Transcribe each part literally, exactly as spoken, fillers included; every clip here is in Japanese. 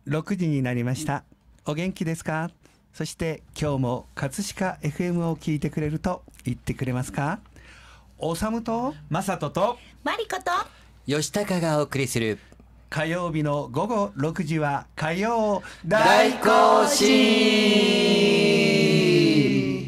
ろくじになりました。お元気ですか？そして今日も葛飾 エフエム を聞いてくれると言ってくれますか？おさむとまさととマリコと吉高がお送りする火曜日の午後ろくじは火曜大行進。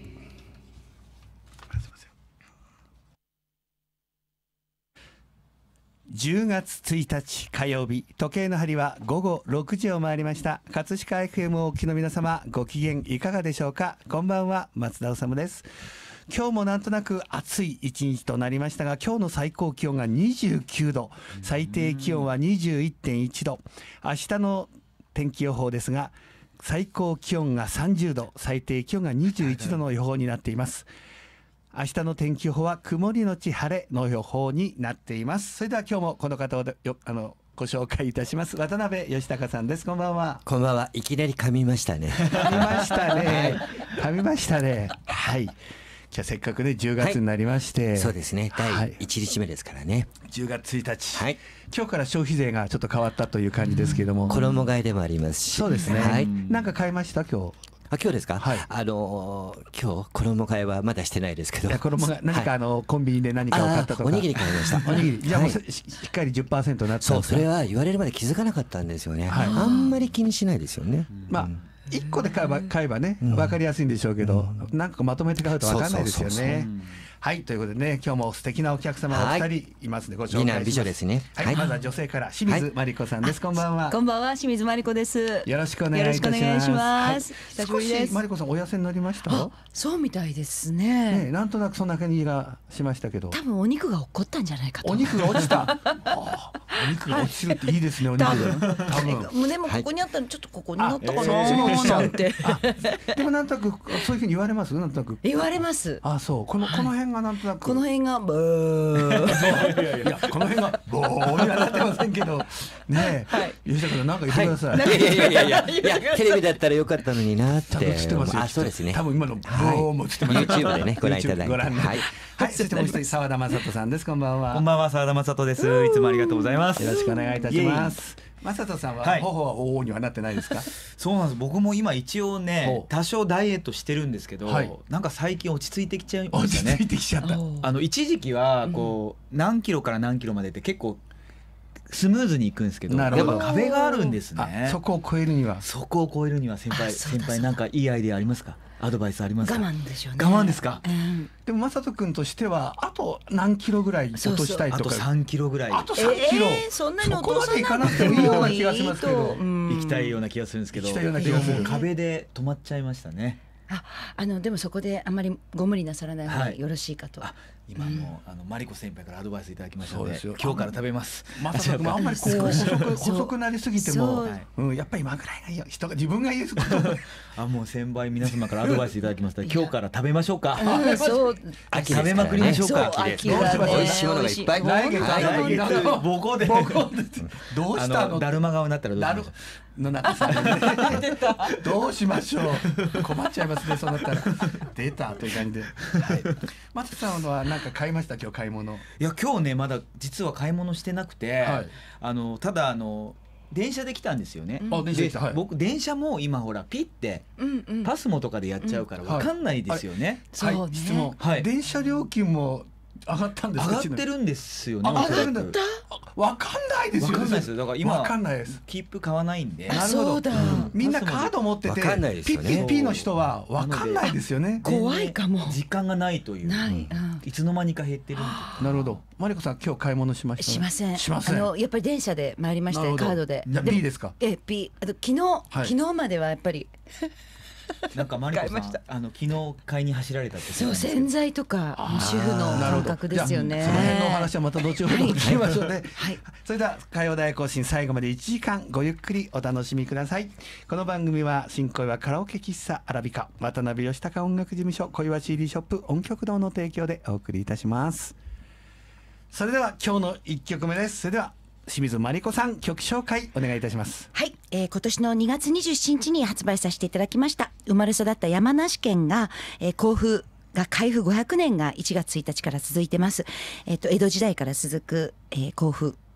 じゅうがつついたち火曜日、時計の針は午後ろくじを回りました。葛飾 エフエム をお聞きの皆様、ご機嫌いかがでしょうか？こんばんは、松田治です。今日もなんとなく暑い一日となりましたが、今日の最高気温がにじゅうきゅうど、最低気温は にじゅういってんいちど。明日の天気予報ですが、最高気温がさんじゅうど、最低気温がにじゅういちどの予報になっています。明日の天気予報は曇りのち晴れの予報になっています。それでは今日もこの方をよあのご紹介いたします。渡辺義孝さんです。こんばんは。 こんばんは。いきなり噛みましたね。 噛みましたね。噛みましたね。はい。じゃあせっかくねじゅうがつになりまして、 はい、そうですね。だいいちにちめですからね。 じゅうがつついたち。 はい。 今日から消費税がちょっと変わったという感じですけれども、 衣替えでもありますし。 そうですね。 はい。 なんか買いました今日？ あ、今日ですか？ はい。 あのー、今日衣替えはまだしてないですけど。 いや衣が何かあの、はい、コンビニで何かを買ったとか。 おにぎり買いました。 おにぎり。じゃあもう、はい、しっかり じゅっパーセント になったんですか？ そう、それは言われるまで気づかなかったんですよね。はい、あんまり気にしないですよね。 まあ。いっこで買えば、買えばね、分かりやすいんでしょうけど、うん、なんかまとめて買うと分かんないですよね。はい、ということでね、今日も素敵なお客様がお二人いますのでご紹介します。美男美女ですね。 はい、まずは女性から清水真理子さんです。こんばんは。 こんばんは、清水真理子です。 よろしくお願いいたします。よろしくお願いします。 久しぶりです。 真理子さんお痩せになりました？ そうみたいですね。 なんとなくそんな感じがしましたけど。 多分お肉が落っこったんじゃないかと。 お肉が落ちた。お肉が落ちるっていいですね。お肉が。 多分。胸もここにあったのちょっとここになったかななんて。 でもなんとなくそういうふうに言われます？なんとなく。 言われます。 あ、そう。このこの辺がなんとなく。 この辺がブー。 いやこの辺がボーにはなってませんけどねえ。吉田君なんか言ってください。 いやいやいやいやいやテレビだったらよかったのになって。 ちゃんと映ってますよ。 あ、そうですね。 多分今のボーも映ってます。 YouTube でねご覧いただいて。 ご覧はい。はい。そしてもう一人澤田雅人さんです。こんばんは。 こんばんは、澤田雅人です。いつもありがとうございます。 よろしくお願いいたします。雅人さんは頬はおおにはなってないですか？ そうなんです。僕も今一応ね多少ダイエットしてるんですけど、なんか最近落ち着いてきちゃいましたね。 落ち着いてきちゃった。 あの一時期はこう何キロから何キロまでって結構スムーズにいくんですけど、やっぱ壁があるんですね。 そこを超えるにはそこを超えるには先輩先輩なんかいいアイデアありますか？アドバイスありますか？ 我慢でしょうね。 我慢ですか？ でも雅人君としてはあと何キロぐらい落としたいとか。 あとさんキロぐらい。 あとさんキロ。 そんなに落とさなくてもいいかなってもいいような気がしますけど。 行きたいような気がするんですけど。 行きたいような気がする。 壁で止まっちゃいましたね。 あ、あのでもそこであまりご無理なさらない方がよろしいかと。 今もあのマリコ先輩からアドバイスいただきましたので、今日から食べます。 まさかあんまりこう細く細くなりすぎても、うんやっぱり今ぐらいがいいよ。人が自分が言うこと。 あ、もう先輩皆様からアドバイスいただきました。今日から食べましょうか。 そう。 秋食べまくりましょうか。 秋はね、 美味しいものがいっぱい。 来月来月ボコで。 どうしたの？ だるま顔になったらどうします？ の中さんどうしましょう。困っちゃいますね。そうなったら出たという感じで。松さんは何か買いました今日買い物？ いや今日ねまだ実は買い物してなくて、あのただあの電車で来たんですよね。僕電車も今ほらピッてパスモとかでやっちゃうから分かんないですよね。 そうね。質問。電車料金も上がったんですか？ 上がってるんですよね。 上がってるんだ。わかんないですよ。 わかんないですよ。だから今わかんないです。 切符買わないんで。 なるほど。みんなカード持っててピッピッピの人はわかんないですよね。 怖いかも。 時間がないという。いつの間にか減ってる。 なるほど。マリコさん今日買い物しました？ しません。 しません。 あのやっぱり電車で参りましてカードで。 じゃあ B ですか？ え B。あと昨日昨日まではやっぱり。 なんかマリコさんあの昨日買いに走られたって。 そう洗剤とか主婦の感覚ですよね。 その辺のお話はまた後ほど聞きましょうね。それでは火曜大行進最後までいちじかんごゆっくりお楽しみください。この番組は新小岩カラオケ喫茶アラビカ渡辺義孝音楽事務所小岩 シーディー ショップ音曲堂の提供でお送りいたします。それでは今日のいっきょくめです。それでは清水真理子さん曲紹介お願いいたします。 はい、えー、今年のにがつにじゅうしちにちに発売させていただきました生まれ育った山梨県が、えー、甲府が開府ごひゃくねんがいちがつついたちから続いてます。えっと江戸時代から続く、えー、甲府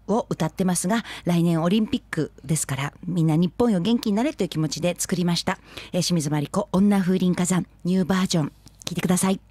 を歌ってますが、来年オリンピックですからみんな日本よ元気になれという気持ちで作りました、えー、清水真理子女風林火山ニューバージョン聞いてください。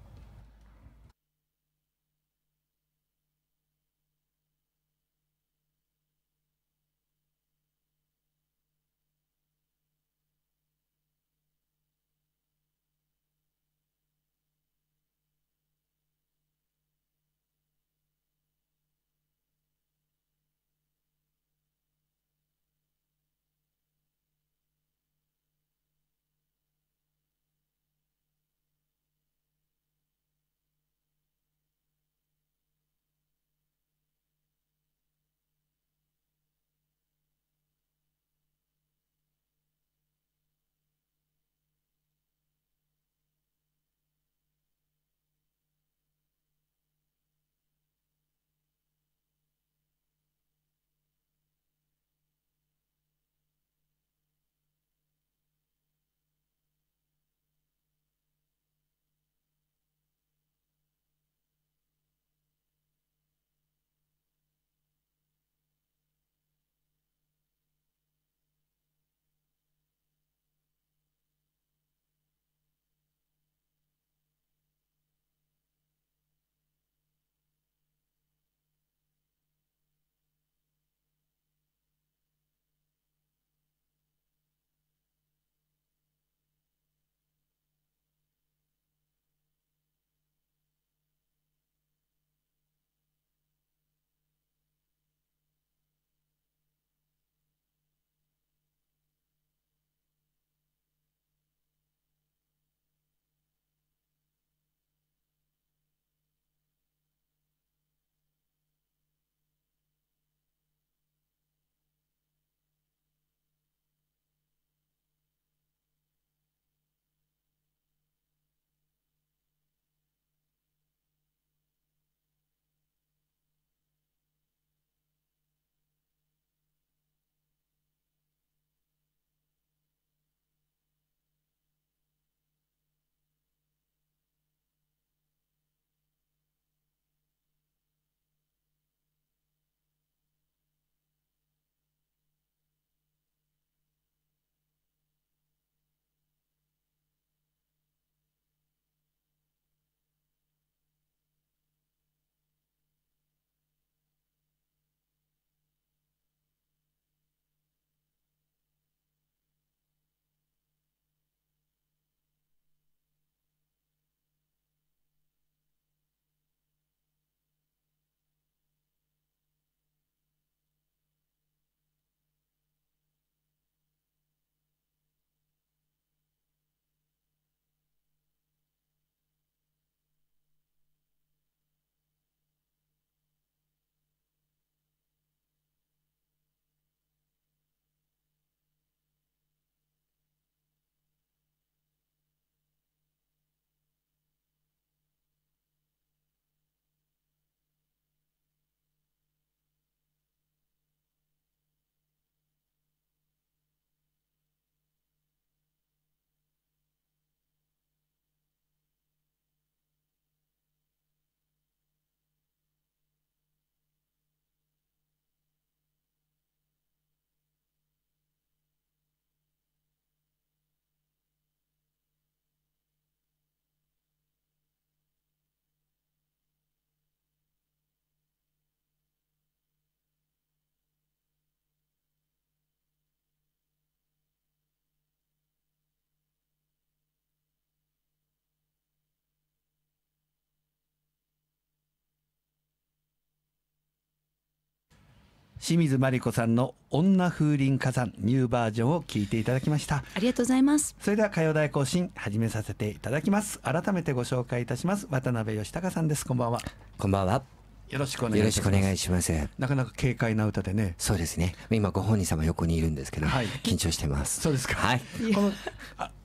清水真理子さんの女風林火山ニューバージョンを聞いていただきました。 ありがとうございます。 それでは歌謡大行進始めさせていただきます。改めてご紹介いたします。渡辺義孝さんです。こんばんは。 こんばんは。 よろしくお願いします。 よろしくお願いします。 なかなか軽快な歌でね。 そうですね。今ご本人様横にいるんですけど、はい、緊張してます。 そうですか。 はい。 このあ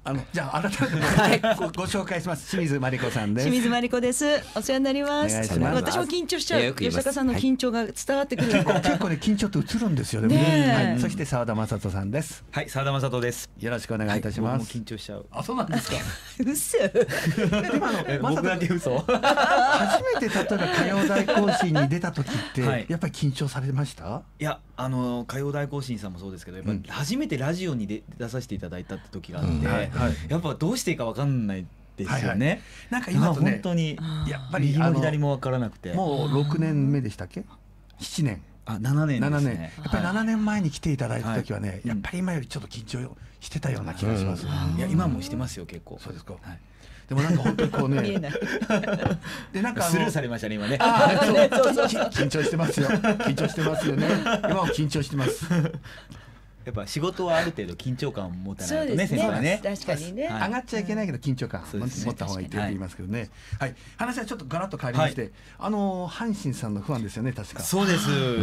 あのじゃあ改めてごご紹介します。清水真理子さんです。 清水真理子です。お世話になります。私も緊張しちゃう。吉高さんの緊張が伝わってくる。 結構ね緊張って映るんですよね。そして澤田雅人さんです。 はい、澤田雅人です。 よろしくお願いいたします。 緊張しちゃう。 あ、そうなんですか。 嘘。 でもあの僕だけ嘘。 初めて例えば歌謡大行進に出た時ってやっぱり緊張されました？ いや、あの歌謡大行進さんもそうですけど、やっぱり初めてラジオに出出させていただいたって時があって、やっぱどうしていいか分かんないですよね、はいはい、 なんか今とね本当にやっぱり右も左も分からなくて、 もうろくねんめでしたっけ、ななねん、 あななねんですね。 やっぱりななねんまえに来ていただいた時はね、はい、やっぱり今よりちょっと緊張してたような気がします、ね、 うん、いや今もしてますよ結構。 そうですか、はい、でもなんか本当にこうねでなんかスルーされましたね今ね。 あそうそうそう緊張してますよ緊張してますよね今も緊張してますやっぱ仕事はある程度緊張感を持たないとね、先生はね。 確かにね、 上がっちゃいけないけど緊張感持った方がいいと言いますけどね。はい、話はちょっとガラッと変わりまして、あの阪神さんのファンですよね、確か。 そうです。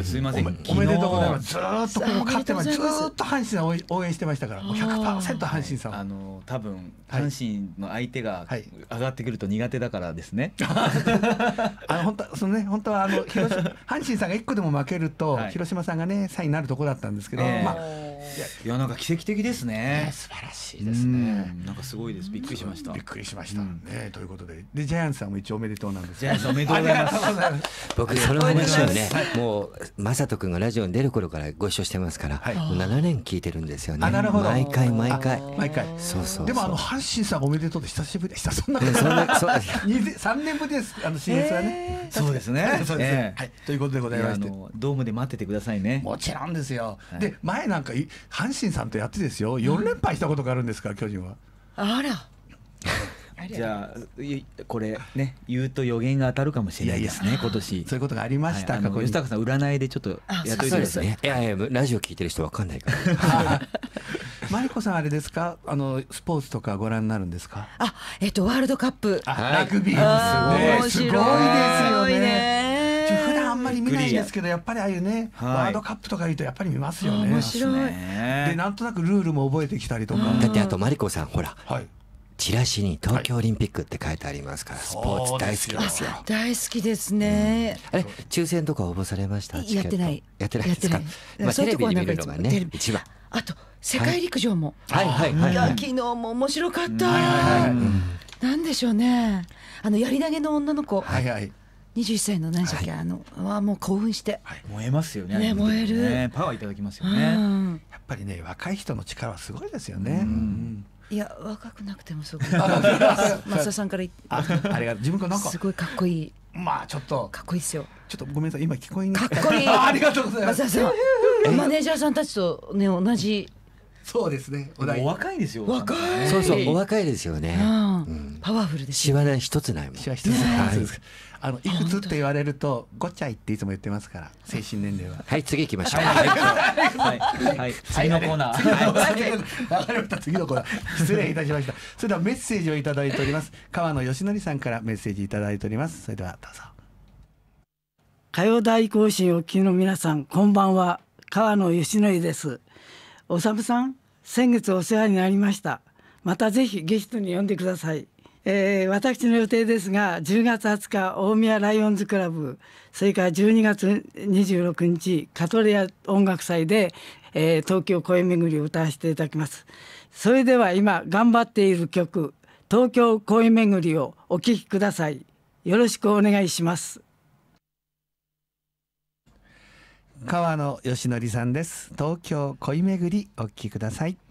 すいません。 おめでとうございます。ずっとこの勝ってます。ずっと阪神さんを応援してましたから、もう ひゃくパーセント 阪神さん。 あの多分阪神の相手が上がってくると苦手だからですね。 あの本当そのね本当はあの広島阪神さんがいっこでも負けると広島さんがねさんいになるとこだったんですけど、まあ。 いやなんか奇跡的ですね。 素晴らしいですね。 なんかすごいです。びっくりしました。 びっくりしましたね。ということで、でジャイアンツさんも一応おめでとうなんです。 ジャイアンツおめでとうございます。 僕その話をね、もう雅人君がラジオに出る頃からご一緒してますから、もうななねん聞いてるんですよね。毎回毎回毎回。 そうそう。 でもあの阪神さんおめでとうで久しぶりでした。そんなそんなさんねんぶりです。あの シーエス はね。 そうですね。 そうです。はい。ということでございまして、 ドームで待っててくださいね。 もちろんですよ。で前なんか阪神さんとやってですよ、よんれんぱいしたことがあるんですから、巨人は。 あらじゃあこれね言うと予言が当たるかもしれないですね、今年。 そういうことがありました。 吉高さん占いでちょっとやっといてください。 いやいやラジオ聞いてる人わかんないからマリコさんあれですか、あのスポーツとかご覧になるんですか？ あ、えっとワールドカップ、 ラグビーもすごいですよね。普段あんまり見ないんですけど、やっぱりああいうねワールドカップとか言うとやっぱり見ますよね。 面白い。 でなんとなくルールも覚えてきたりとか。 だってあとマリコさんほら、 はい、 チラシに東京オリンピックって書いてありますから、スポーツ大好きですよ。 大好きですね。 あれ抽選とか応募されました？ やってない。 やってないですか？まあテレビで見るのがね一番。 あと世界陸上も、 はいはいはい、 いや昨日も面白かった。なんでしょうね、あのやり投げの女の子、 はいはい、 にじゅういっさいの何でしたっけ、あのはもう興奮して燃えますよね。 ね、燃える。 パワーいただきますよね。 やっぱりね若い人の力はすごいですよね。 いや若くなくてもすごい増田さんから言って、 あれが自分がなんかすごいかっこいい。 まあちょっとかっこいいですよ。 ちょっとごめんなさい今聞こえにかっこいい。 ありがとうございます。 増田さんマネージャーさんたちとね同じ。 そうですね。 お若いですよ。 若い。 そうそうお若いですよね。 パワフルです。 シワ一つないもん。 シワ一つない。あのいくつって言われるとごちゃいっていつも言ってますから、精神年齢は。 はい次行きましょう。 はいはい次のコーナー。 わかりました。次のコーナー。失礼いたしました。それではメッセージをいただいております。川野義則さんからメッセージいただいております。それではどうぞ。 歌謡大行進お聞きの皆さん、こんばんは。川野義則です。おさむさん、先月お世話になりました。またぜひゲストに呼んでください。えー、私の予定ですが、じゅうがつはつか大宮ライオンズクラブ、それからじゅうにがつにじゅうろくにちカトレア音楽祭で、えー、東京声めぐりを歌わせていただきます。それでは今頑張っている曲、東京声めぐりをお聴きください。よろしくお願いします。 川野義則さんです。東京恋めぐりお聴きください。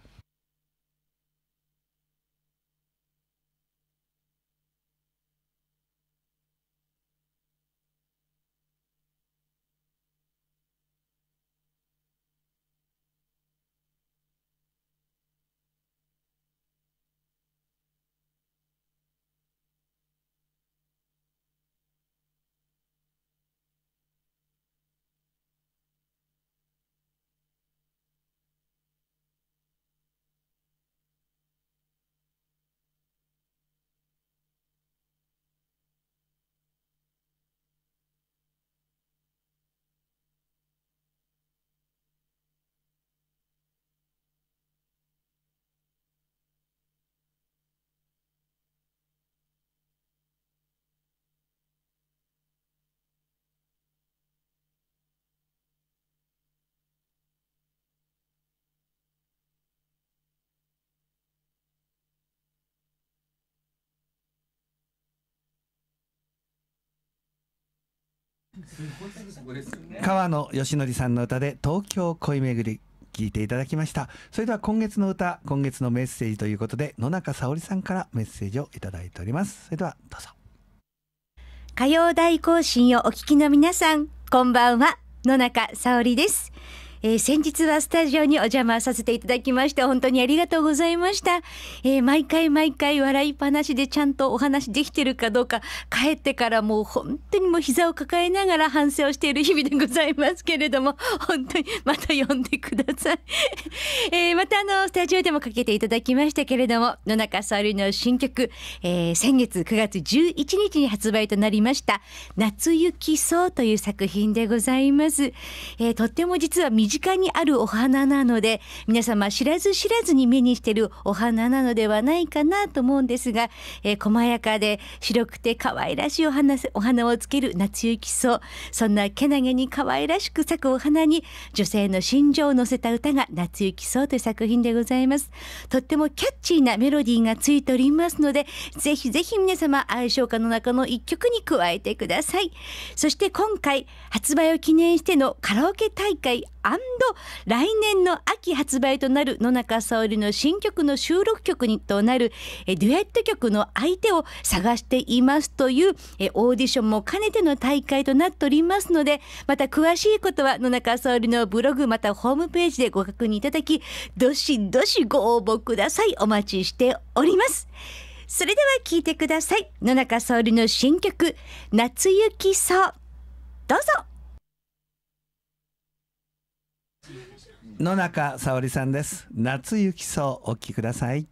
川野義則さんの歌で東京恋めぐり聞いていただきました。それでは今月の歌、今月のメッセージということで野中沙織さんからメッセージをいただいております。それではどうぞ。 歌謡大行進をお聞きの皆さん、こんばんは、野中沙織です。えー、先日はスタジオにお邪魔させていただきまして本当にありがとうございました。えー、毎回毎回笑いっぱなしでちゃんとお話できてるかどうか、帰ってからもう本当にもう膝を抱えながら反省をしている日々でございますけれども、本当にまた呼んでください。えー、またあのスタジオでもかけていただきましたけれども、野中沙織の新曲、えー、先月くがつじゅういちにちに発売となりました夏行きそうという作品でございます。えー、とっても実は身近にあるお花なので、皆様知らず知らずに目にしているお花なのではないかなと思うんですが、えー、細やかで白くて可愛らしいお花、お花をつける夏行きそう、そんなけなげに可愛らしく咲くお花に女性の心情を乗せた歌が夏行きそうという作品でございます。とってもキャッチーなメロディーがついておりますので、ぜひぜひ皆様愛唱歌の中の一曲に加えてください。そして今回発売を記念してのカラオケ大会来年の秋発売となる野中沙織の新曲の収録曲にとなるデュエット曲の相手を探していますというオーディションも兼ねての大会となっておりますので、また詳しいことは野中沙織のブログまたホームページでご確認いただき、どしどしご応募ください。お待ちしております。それでは聴いてください。野中沙織の新曲夏行きそう、どうぞ。 野中沙織さんです。夏行きそうお聴きください。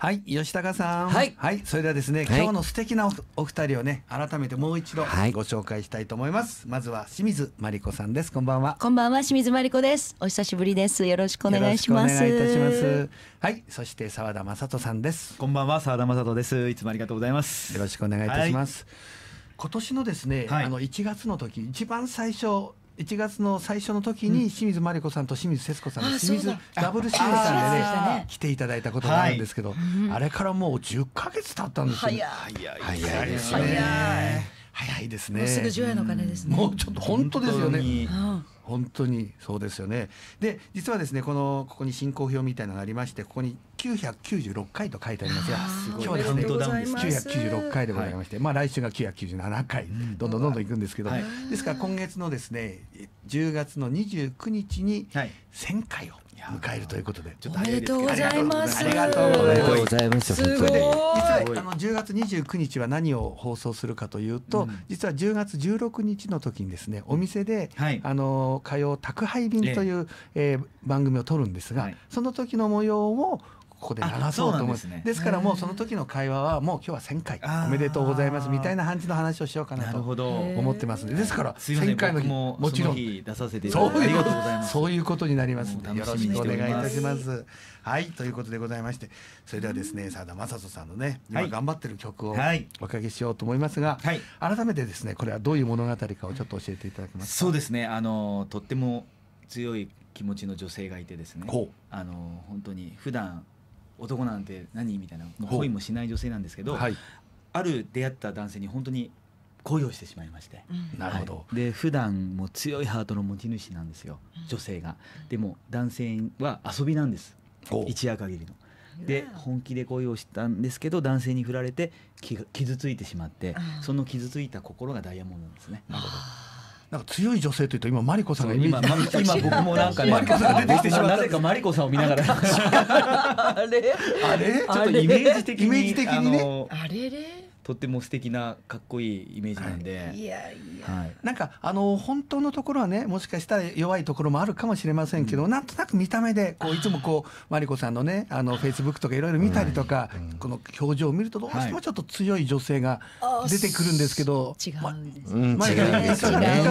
はい、吉高さん。 はい、 はい、それではですね、今日の素敵な お, お二人をね、改めてもう一度ご紹介したいと思います。はい、まずは清水真理子さんです。こんばんは。 こんばんは、清水真理子です。お久しぶりです。よろしくお願いします。 よろしくお願いいたします。はい、そして澤田雅人さんです。 こんばんは、澤田雅人です。いつもありがとうございます。 よろしくお願いいたします。はい、今年のですね、はい、あのいちがつの時、一番最初いちがつの最初の時に清水真理子さんと清水節子さんの清水ダブルシーさんでね来ていただいたことがあるんですけど、はい、あれからもうじゅっかげつ経ったんですよ。 早い早いですね。早いですね。 もうすぐ除夜の鐘ですね。 もうちょっと本当ですよね。本当にそうですよね。で実はですね、このここに進行表みたいなのがありまして、ここにきゅうひゃくきゅうじゅうろっかいと書いてありますが、今日はですねきゅうひゃくきゅうじゅうろっかいでございまして、はい、まあ来週がきゅうひゃくきゅうじゅうななかい、うん、どんどんどんどんいくんですけど、はい、ですから今月のですねじゅうがつのにじゅうくにちにせんかいを迎えるということで、 ちょっとおめでとうございます。 ありがとうございます。 すごい。 それで実はあのじゅうがつにじゅうくにちは何を放送するかというと、うん、実はじゅうがつじゅうろくにちの時にですね、お店で、はい、あの火曜宅配便という、ええー、番組を撮るんですが、はい、その時の模様をここで流そうと思います。ですね、ですからもうその時の会話はもう今日はせんかいおめでとうございますみたいな感じの話をしようかなと思ってますので、ですからせんかいの日ももちろん出させていただいてありがとうございます。 そういうことになりますのでよろしくお願いいたします。はい、ということでございまして、それではですね澤田雅人さんのね今頑張ってる曲をおかけしようと思いますが、はい、改めてですねこれはどういう物語かをちょっと教えていただけますか。 そうですね、あのとっても強い気持ちの女性がいてですね、あの本当に普段男なんて何みたいな恋もしない女性なんですけど、はい、ある出会った男性に本当に恋をしてしまいまして、 うん、なるほど、 はい、で普段も強いハートの持ち主なんですよ、女性が。でも男性は遊びなんです、一夜限りの。で本気で恋をしたんですけど男性に振られて傷ついてしまって、その傷ついた心がダイヤモンドなんですね。 なるほど。なんか強い女性というと今マリコさんがイメージ、今僕もなんかねマリコさんが出てきてしまった。 なぜかマリコさんを見ながらあれあれちょっとイメージ的にイメージ的にね、 あれれとっても素敵なかっこいいイメージなんで、はい、いやいや、はい、なんかあの本当のところはねもしかしたら弱いところもあるかもしれませんけど、うん、なんとなく見た目でこういつもこうマリコさんのねあのフェイスブックとかいろいろ見たりとか、はい、この表情を見るとどうしてもちょっと強い女性が出てくるんですけど、 違うんです、 ま、うん、違うんですよね。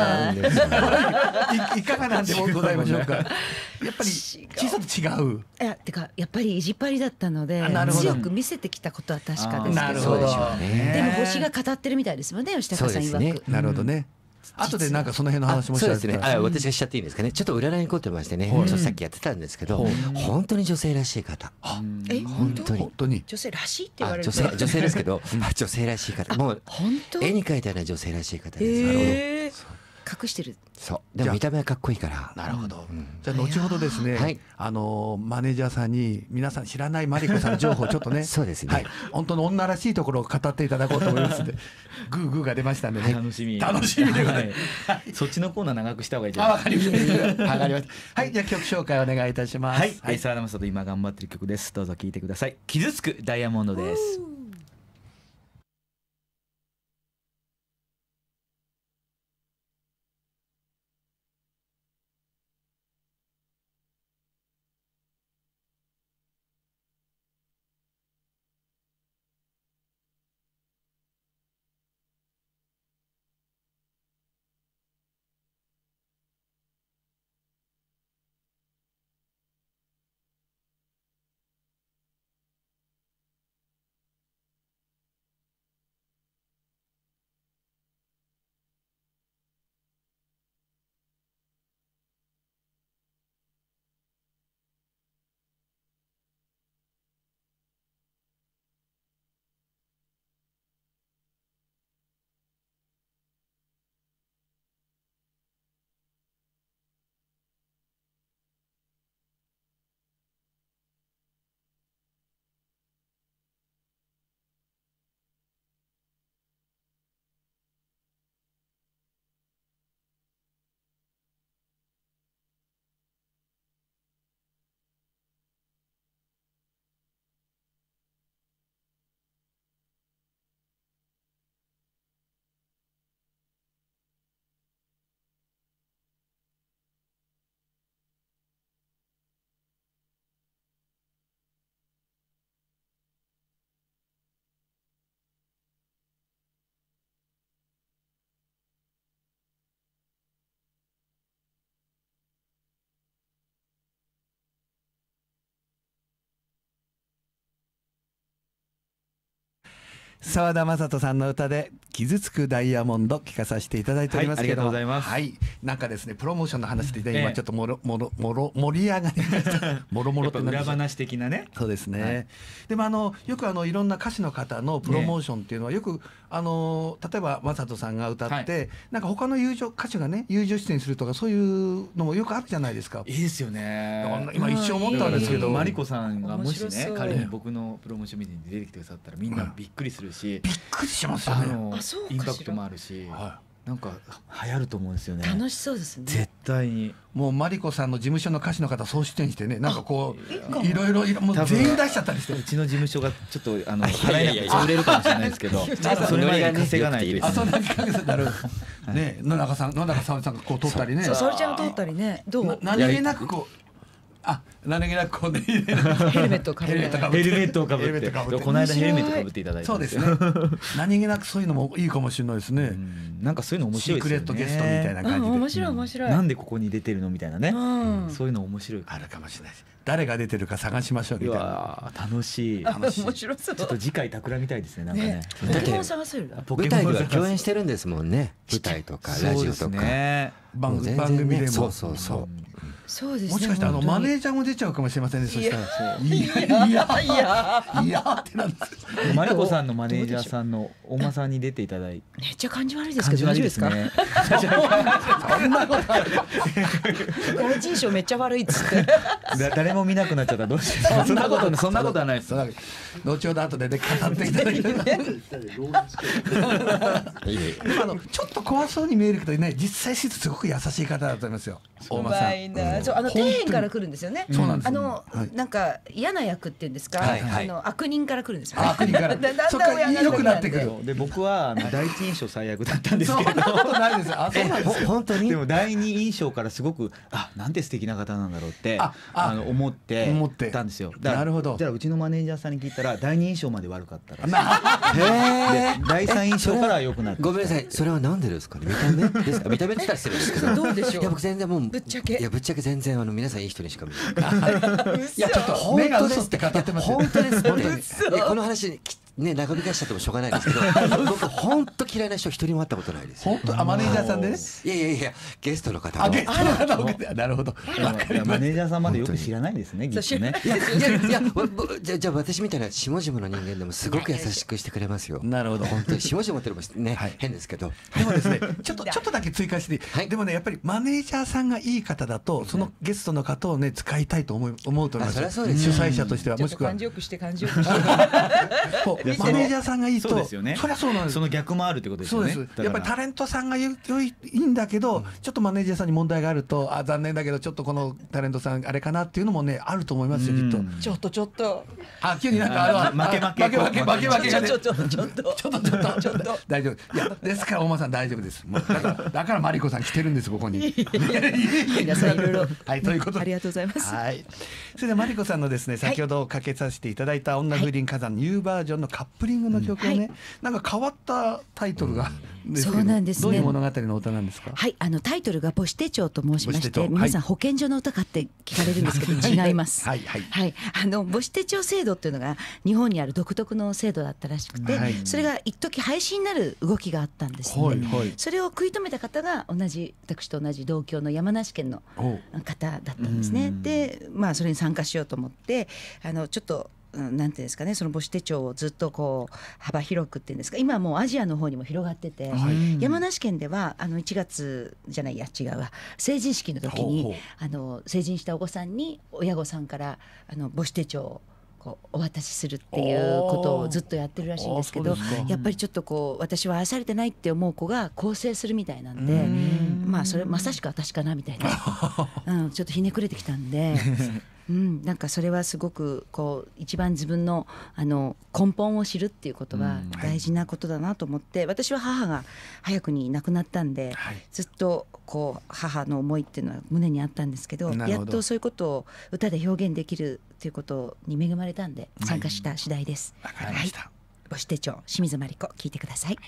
いかがなんでございましょうか。やっぱり小さと違う。 いやてかやっぱり意地っ張りだったので強く見せてきたことは確かですけど、でも星が語ってるみたいですもんね、吉高さん曰く、ね、 なるほどね。後でなんかその辺の話もしちゃう。 そうですね、あ私がしちゃっていいんですかね。ちょっと占いに凝ってましてね、ちょっとさっきやってたんですけど、本当に女性らしい方、 え本当に本当に女性らしいって言われる。 女性女性ですけど女性らしい方、もう絵に描いたような女性らしい方です。 隠してる。 そうでも見た目はかっこいいから。 なるほど、うん、じゃあ後ほどですね、はい、あのマネージャーさんに皆さん知らないマリコさん情報をちょっとねそうですね、 はい、本当の女らしいところを語っていただこうと思いますのでグーグーが出ましたんでね、 楽しみ楽しみでございます、 はい、そっちのコーナー長くした方がいいじゃないですか。あ、わかりましたわかりました。はい、じゃあ曲紹介お願いいたします。 はい、はい、澤田雅人今頑張ってる曲です。どうぞ聴いてください。傷つくダイヤモンドです。 澤田雅人さんの歌で傷つくダイヤモンド聞かさせていただいておりますけど、 はい、ありがとうございます。 はい、なんかですねプロモーションの話で、ね、今ちょっともろもろもろ盛り上がりましたもろもろって裏話的なね。 そうですね、 はい、 でもあのよくあのいろんな歌手の方のプロモーションっていうのはよく、ね、あの例えば雅人さんが歌って、はい、なんか他の友情歌手がね友情出演するとかそういうのもよくあるじゃないですか。 いいですよね。 今一生思ったんですけど、 マリコさんがもしね仮に僕のプロモーションミーティングに出てきてくださったらみんなびっくりするし、 うん、びっくりしますよね。 あのインパクトもあるし、はい、なんか流行ると思うんですよね。 楽しそうですね。 絶対に。 もうマリコさんの事務所の歌手の方総出演してね、なんかこういろいろもう全員出しちゃったりして、 うちの事務所がちょっとあの払えなくて潰れるかもしれないですけど、それまで稼がないと。 あ、そんな感じなる。ね、野中さん、野中沙織さんがこう撮ったりね。 そう、沙織ちゃんが撮ったりね。どう？ 何気なくこう。あ、何気なくこうねヘルメットをかぶって、 ヘルメットをかぶって、この間ヘルメットかぶっていただいて、 そうですね。何気なくそういうのもいいかもしれないですね。 なんかそういうの面白いですよね。 シークレットゲストみたいな感じで、 面白い面白い。 なんでここに出てるのみたいなね、そういうの面白い。 あるかもしれないし、誰が出てるか探しましょうみたいな。 楽しい。 面白そう。 ちょっと次回企みたいですね。なんかね。 ポケモン探せる。 舞台では共演してるんですもんね。舞台とかラジオとか番組でも。 そうそうそう。 そうですね。 もしかしてあのマネージャーも出ちゃうかもしれませんね。そしたらいやいやいやいやってなんです。 マリコさんのマネージャーさんの大間さんに出ていただいて、 めっちゃ感じ悪いですけど大丈夫ですか？ そんなことある。 第一印象めっちゃ悪いっつって。 誰も見なくなっちゃったらどうしよう。そんなことそんなことはないです。 後ほど後でね語っていただきたい。でもあのちょっと怖そうに見えるけどね、実際すごく優しい方だと思いますよ。大間さん。 そう、あの底辺から来るんですよね。 そうなんです。 あのなんか嫌な役っていうんですか、あの悪人から来るんですよ。 悪人から。そっか良くなってくる。 で僕は第一印象最悪だったんですけど。 そんなことないです。あ、そうなんですよ。 本当に。 でも第二印象からすごくあ、なんて素敵な方なんだろうってあの思ってたんですよ。 なるほど。 じゃあうちのマネージャーさんに聞いたら第二印象まで悪かったら。へえ。第三印象から良くなった。 ごめんなさい。それはなんでですかね。見た目ですか。見た目って言ったら失礼ですけど。 どうでしょう。 いや僕全然もうぶっちゃけ。 いやぶっちゃけ全然あの皆さんいい人にしか見えない。 いやちょっと本当ですって語ってます。 本当です本当に。この話ね長引かしちゃってもしょうがないですけど、僕本当嫌いな人一人も会ったことないです。 本当。あ、マネージャーさんでね。 いやいやいやゲストの方も。 あ、ゲストの方も。なるほど。 マネージャーさんまでよく知らないですね。きっとね。 いやいやいやじゃじゃ私みたいな下々の人間でもすごく優しくしてくれますよ。 なるほど。 本当に下々ってのもね変ですけど。 でもですね、ちょっとちょっとだけ追加して、でもねやっぱりマネージャーさんがいい方だとそのゲストの方をね使いたいと思う思うと思います。主催者としてはもしくは。 感じよくして感じよくして。 マネージャーさんがいいと、 そうですよね。 そりゃそうなんです。 その逆もあるってことですよね。 そうです。やっぱりタレントさんが良いいいんだけど、ちょっとマネージャーさんに問題があると、あ、残念だけどちょっとこのタレントさんあれかなっていうのもねあると思いますよきっと。 ちょっとちょっと。 あ、急になんかあの負け負け負け負け負け負けがね。 ちょっとちょっとちょっとちょっとちょっとちょっと大丈夫。いやですから大間さん大丈夫です。だからだからマリコさん来てるんですここに。 皆さんいろいろ。 はいということで。 ありがとうございます。 はい。それではマリコさんのですね先ほどかけさせていただいた女風林火山ニューバージョンのカップリングの曲をね、なんか変わったタイトルがそうなんですね。 どういう物語の歌なんですか？ はい、あのタイトルが母子手帳と申しまして、皆さん保健所の歌かって聞かれるんですけど違います。 はいはいはい、あの母子手帳制度っていうのが日本にある独特の制度だったらしくて、それが一時廃止になる動きがあったんですね。それを食い止めた方が同じ私と同じ同郷の山梨県の方だったんですね。で、まあそれに参加しようと思ってあのちょっとなんていうんですかね、その母子手帳をずっとこう幅広くっていうんですか、今はもうアジアの方にも広がってて、はい、山梨県ではあのいちがつじゃないや違うわ成人式の時にほうほうあの成人したお子さんに親御さんからあの母子手帳をこうお渡しするっていうことをずっとやってるらしいんですけど、やっぱりちょっとこう私は愛されてないって思う子が更生するみたいなんで、んまあそれまさしく私かなみたいな、うん、ちょっとひねくれてきたんで。うん、なんかそれはすごくこう一番自分のあの根本を知るっていうことは大事なことだなと思って、私は母が早くに亡くなったんで、はい、ずっとこう母の思いっていうのは胸にあったんですけど、やっとそういうことを歌で表現できるっていうことに恵まれたんで参加した次第です。 わかりました。 はい、母子手帳清水真理子聞いてください。はい。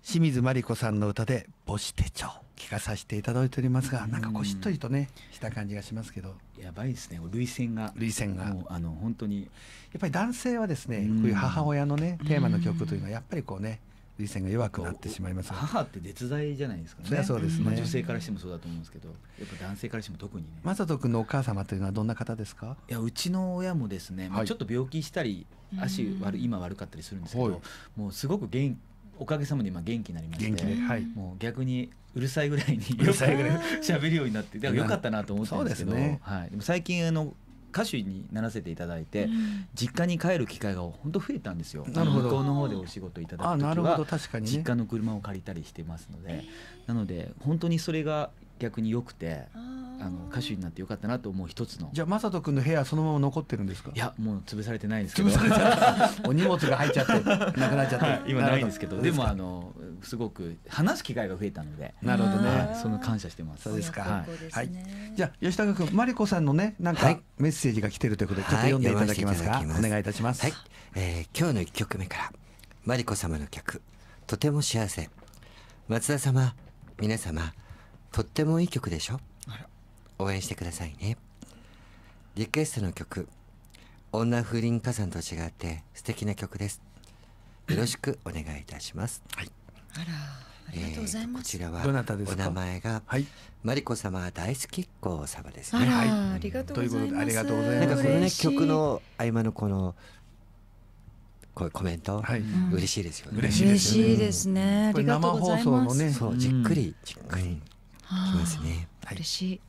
清水真理子さんの歌で母子手帳聞かさせていただいておりますが、なんかこうしっとりとねした感じがしますけど、 やばいですね、涙腺が涙腺がもうあの本当にやっぱり男性はですね、こういう母親のねテーマの曲というのはやっぱりこうね涙腺が弱くなってしまいます。 母って絶大じゃないですかね。 そりゃそうですね、 まあ、女性からしてもそうだと思うんですけど、やっぱ男性からしても特にね。 正人君のお母様というのはどんな方ですか？ いや、うちの親もですね、まあ、ちょっと病気したり足悪い今悪かったりするんですけど、もうすごく元おかげさまで今元気になりまして、はい、もう逆にうるさいぐらいによく喋るようになって、だからよかったなと思ってるんですけど、ね、はい、でも最近あの歌手にならせていただいて、うん、実家に帰る機会が本当増えたんですよ。 なるほど。 向こうの方でお仕事いただくときは実家の車を借りたりしてますので、なので本当にそれが逆に良くて、あの歌手になってよかったなと思う一つの。 じゃあ正人君の部屋そのまま残ってるんですか？ いや、もう潰されてないですけど、 お荷物が入っちゃってなくなっちゃって、はい、 今ないんですけど、でもあのすごく話す機会が増えたので、 なるほどね、 はい、その感謝してます。 そうですか。はい、はい、じゃあ吉高君、真理子さんのねなんかメッセージが来てるということで、ちょっと読んでいただけますか？はい、お願いいたします。 はい、えー、今日のいっきょくめから真理子様の曲、とても幸せ。松田様、皆様、とってもいい曲でしょ。応援してくださいね。リクエストの曲、女風林火山と違って素敵な曲です。よろしくお願いいたします。 はい、 あら、ありがとうございます。 こちらはどなたですか？ お名前が、はい、真理子様大好きっ子様ですね。 あら、 はい、 ありがとうございます。ということでありがとうございます。 なんかこのね曲の合間のこのこういうコメント、はい、嬉しいですよね。 嬉しいですよね。 嬉しいですね。ありがとうございます。 生放送のね、 そうじっくりじっくりきますね。 嬉しい。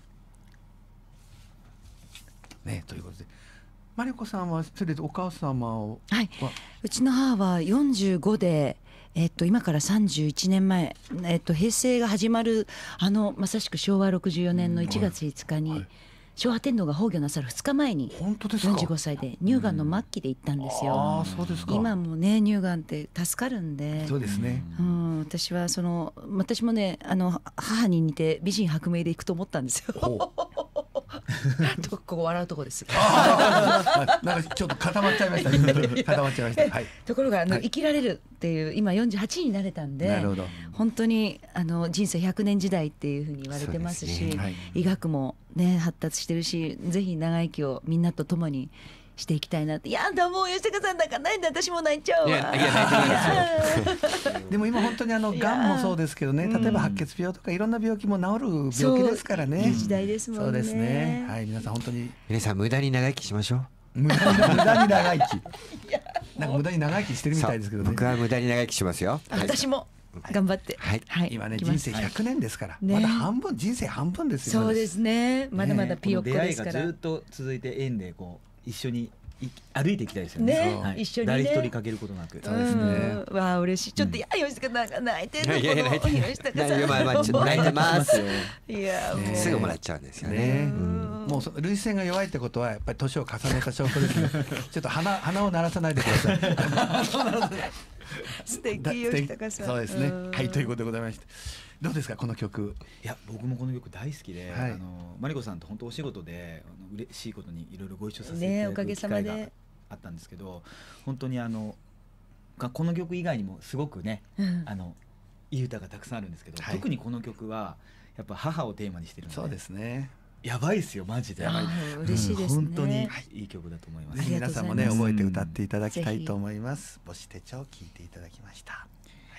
ね、ということで真理子さんはそれでお母様を、 はい、うちの母はよんじゅうごで、えっと、今からさんじゅういちねんまえ、えっと、平成が始まるあのまさしくしょうわろくじゅうよねんのいちがついつかに、はいはい、昭和天皇が崩御なさるふつかまえに本当ですか？ よんじゅうごさいで乳がんの末期で行ったんですよ。 あ、そうですか。 今もね乳がんって助かるんで、 そうですね、 うん、私はその私もねあの母に似て美人薄命でいくと思ったんですよ。とここ笑うとこです。 なんかちょっと固まっちゃいましたね。固まっちゃいました。はい、 ところがあの、はい、生きられるっていう今よんじゅうはちになれたんで、 なるほど、 本当にあの人生ひゃくねん時代っていうふうに言われてますし、ね、はい、医学もね発達してるし、ぜひ長生きをみんなと共にしていきたいなって。いやだもう吉高さんなんかないんで私も泣いちゃうわ。いやいや泣いてないですよ。でも今本当にあのがんもそうですけどね、例えば白血病とかいろんな病気も治る病気ですからね。 いい時代ですもんね。 そうですね。はい、皆さん本当に皆さん無駄に長生きしましょう。 無駄に無駄に長生き。なんか無駄に長生きしてるみたいですけどね。 僕は無駄に長生きしますよ。 私も頑張って。 はい。 はい、 今ね人生ひゃくねんですから、まだ半分、人生半分ですよ。 そうですね。まだまだピヨッコですから。 出会いがずっと続いて縁でこう一緒に歩いていきたいですよね。 ね、はい、一緒にね。 誰一人かけることなく。 そうですね。 わあ嬉しい。ちょっといや吉高なんか泣いてるの。 いやいや泣いてない。吉高さん。まあまあちょっと泣いてますよ。いやもうすぐもらっちゃうんですよね。 もう涙腺が弱いってことはやっぱり年を重ねた証拠ですね。ちょっと鼻鼻を鳴らさないでください。 素敵吉高さん。 そうですね。はい、ということでございまして。どうですかこの曲？ いや僕もこの曲大好きで、はい、あの真理子さんと本当お仕事であの嬉しいことにいろいろご一緒させていただく機会があったんですけど、本当にあのこの曲以外にもすごくね、うん、あのいい歌がたくさんあるんですけど、はい、特にこの曲はやっぱ母をテーマにしてるので、 そうですね。 やばいですよマジで。 嬉しいですね。 本当にいい曲だと思います。 ぜひ皆さんもね覚えて歌っていただきたいと思います。母子手帳を聞いていただきました。はい。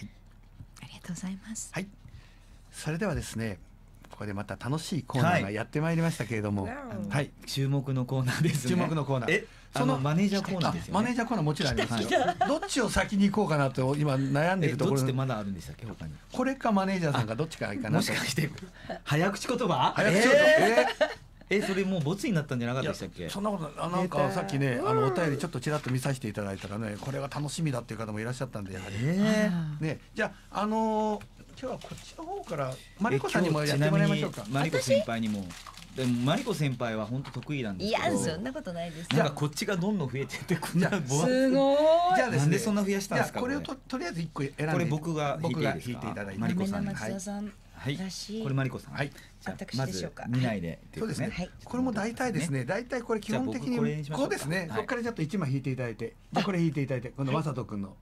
ありがとうございます。 はい。それではですね、ここでまた楽しいコーナーがやってまいりましたけれども、はい、 はい、注目のコーナーですね。 注目のコーナー。 え、そのマネージャーコーナーですよね。 マネージャーコーナーもちろんありますよ。どっちを先に行こうかなと今悩んでるところ。 どっちってまだあるんでしたっけ他に。 これかマネージャーさんかどっちかいいかな。 もしかして早口言葉？ 早口言葉。えー、えそれもうボツになったんじゃなかったでしたっけ？ そんなことあなんかさっきねあのお便りちょっとちらっと見させていただいたらね、これが楽しみだっていう方もいらっしゃったんでやはり。 えー、ねじゃああのー。今日はこっちの方からマリコさんにもやってもらいましょうか。 マリコ先輩にも。でもマリコ先輩は本当得意なんですけど。 いやそんなことないです。 なんかこっちがどんどん増えてってこんなすごい。 じゃあですね。 なんでそんな増やしたんですか。 これをととりあえず一個選んで。 これ僕が僕が引いていただいて。 マリコさんはい。はい。 これマリコさん。 はい。じゃあまず見ないで。 そうですね。これも大体ですね。大体これ基本的にこうですね。そこからちょっと一枚引いていただいて、じゃこれ引いていただいて、この正人君の。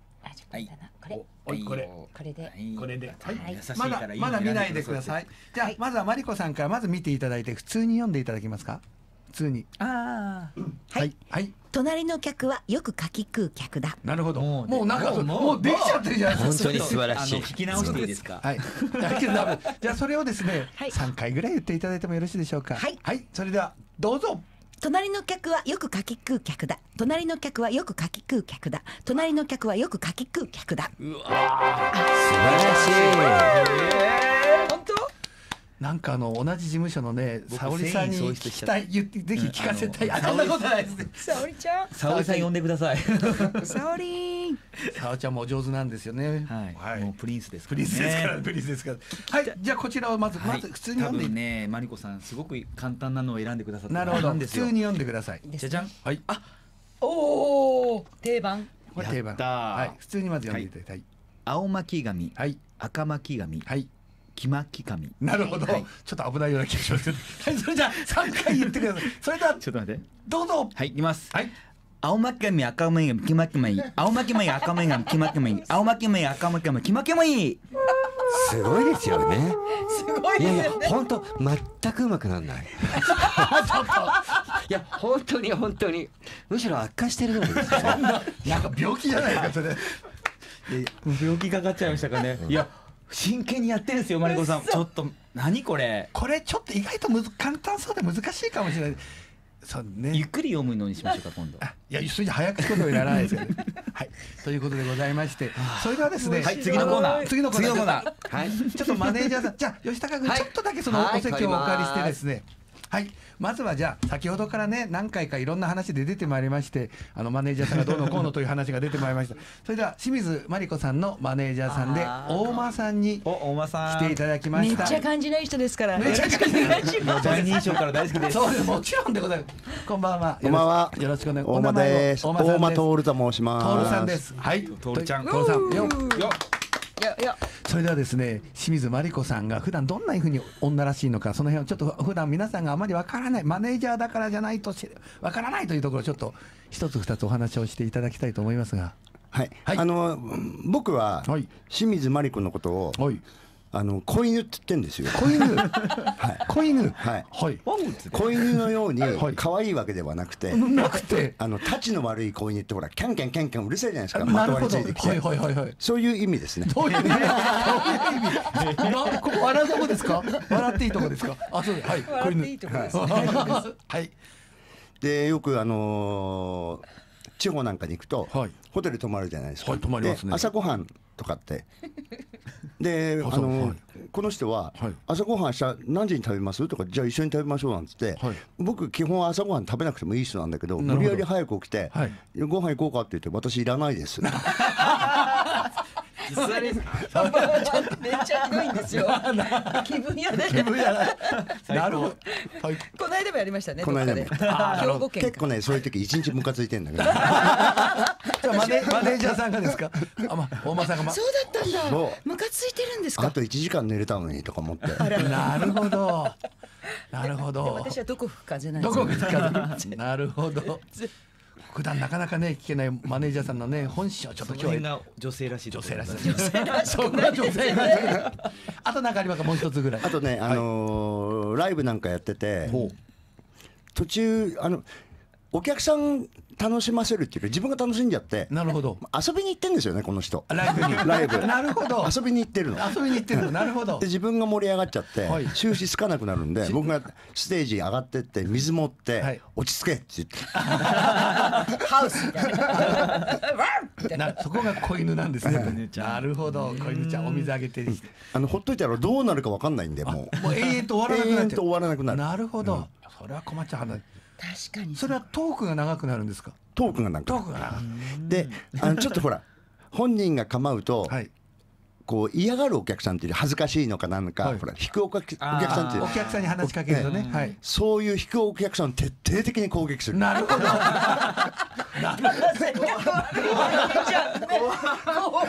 はい。 これ。 おいこれ。 これで。 これで。 はい。優しいまだからいいのまだ見ないでください。じゃあまずはマリコさんからまず見ていただいて普通に読んでいただけますか。普通に。 ああ。 はいはい。 隣の客はよくかき食う客だ。 なるほど。 もうもうなんかもうできちゃってるじゃないですか。 本当に素晴らしい。 聞き直していいですか。 はい。じゃあそれをですね三回ぐらい言っていただいてもよろしいでしょうか。 はい。 はい。それではどうぞ。 隣の客はよくかき食う客だ。隣の客はよくかき食う客だ。隣の客はよくかき食う客だ。 うわ素晴らしい。 本当？ なんかあの同じ事務所のね沙織さんに聞きたい言ってぜひ聞かせたい。あそんなことないですね。 沙織ちゃん。 沙織さん呼んでください。 沙織。 沙織ちゃんもお上手なんですよね。 はい。もうプリンスです。 プリンスですからプリンスですから。はい。じゃあこちらをまずまず普通に読んで。 多分ねマリコさんすごく簡単なのを選んでくださった。 なるほど。普通に読んでください。 じゃじゃん。 はい。 あ、おお定番。 これ定番。はい。普通にまず読んでいただいて。 青巻紙。 はい。 赤巻紙。 はい。 木巻紙。 なるほど、はい、ちょっと危ないような気がしますけど、はい、それじゃあさんかい言ってください。それではちょっと待ってどうぞ。 はい、いきます。 はい。 青巻紙赤巻紙木巻紙青巻紙赤巻紙木巻紙青巻紙赤巻紙木巻紙。 すごいですよね。 すごいですよね。 いやいや本当全くうまくなんない。いや本当に本当にむしろ悪化してるぐらいですよね。 なんか病気じゃないかそれ。 病気かかっちゃいましたかね。いや真剣にやってるんですよマリコさん。ちょっと何これ。 これちょっと意外とむず簡単そうで難しいかもしれない。そうね。 ゆっくり読むのにしましょうか今度。 いやそれじゃ早口言葉にならないですよね。はい。ということでございまして、それではですね。 はい、次のコーナー。 次のコーナー。 次のコーナー。 はい。ちょっとマネージャーさん、じゃあ吉高君ちょっとだけそのお席をお借りしてですね。はい、まずはじゃあ先ほどからね何回かいろんな話で出てまいりまして、あのマネージャーさんがどうのこうのという話が出てまいりました。それでは清水真理子さんのマネージャーさんで大間さんに来ていただきました。 めっちゃ感じのいい人ですから。 めっちゃ感じのいい人。 第二印象から大好きです。 そうです、もちろんでございます。こんばんは。 こんばんは。 よろしくお願いします。 大間です。大間徹と申します。 徹さんです。はい。 徹ちゃん。 徹さん。よっ。 よよそれではですね清水真理子さんが普段どんなふうに女らしいのか、その辺をちょっと普段皆さんがあまりわからない、マネージャーだからじゃないとわからないというところをちょっと一つ二つお話をしていただきたいと思いますが。 はい、はい、あの僕は清水真理子のことを、はい、あの子犬って言ってんですよ。 子犬、はい、子犬、 はい、 はい、 子犬のように可愛いわけではなくて、 なくて、 あのタチの悪い子犬ってほらキャンキャンキャンキャンうるさいじゃないですか。 まとわりついてきて、はいはいはいはい、そういう意味ですね。 どういう意味？どういう意味？ここ笑うとこですか？笑っていいとこですか？あ、そうです。はい。 笑っていいとこです。 はい。でよくあの地方なんかに行くとホテル泊まるじゃないですか。 はい、泊まりますね。 朝ごはんとかってであの、はい、この人は、はい、朝ごはんした何時に食べますとか、じゃあ一緒に食べましょうなんつって、はい、僕基本朝ごはん食べなくてもいい人なんだけど、無理やり早く起きて、はい、ご飯行こうかって言って、私いらないです実際にめっちゃひどいんですよ。気分屋で。 気分屋だ。なるほど。 はい。この間もやりましたね。 この間も。兵庫県。 結構ねそういう時一日ムカついてんだけど。 じゃあマネマネージャーさんがですか。あま大間さんがま。 そうだったんだ。ムカついてるんですか。 あと一時間寝れたのにとか思って。 なるほど。なるほど。 私はどこ吹く風なんです。どこ吹く風。なるほど。普段なかなかね聞けないマネージャーさんのね本性をちょっと今日は女性らしい女性らしい女性らしい女性らしいあと何かありますか？もう一つぐらい。 あとね、あのーライブなんかやってて途中あのお客さん楽しませるっていうか自分が楽しんじゃって、 なるほど、 遊びに行ってんですよねこの人。 ライブにライブなるほど、 遊びに行ってるの。 遊びに行ってるの。なるほど。 で自分が盛り上がっちゃって、はい、収支つかなくなるんで僕がステージ上がってって水持って、はい、落ち着けって言ってハウスみたいななそこが子犬なんですね。なるほど、子犬ちゃんお水あげてる。 あのほっといたらどうなるか分かんないんでもうもう永遠と終わらなくなっちゃう。 永遠と終わらなくなる。 なるほど、うん、それは困っちゃう話。 確かに。 それはトークが長くなるんですか？ トークが長くトークが長くで、あのちょっとほら本人が構うと、はい、こう嫌がるお客さんっていう恥ずかしいのかなんか、はい、ほら引くお客さんっていうお客さんに話しかけるとね、はい、 そういう引くお客さんを徹底的に攻撃する。 なるほどなるほど怖い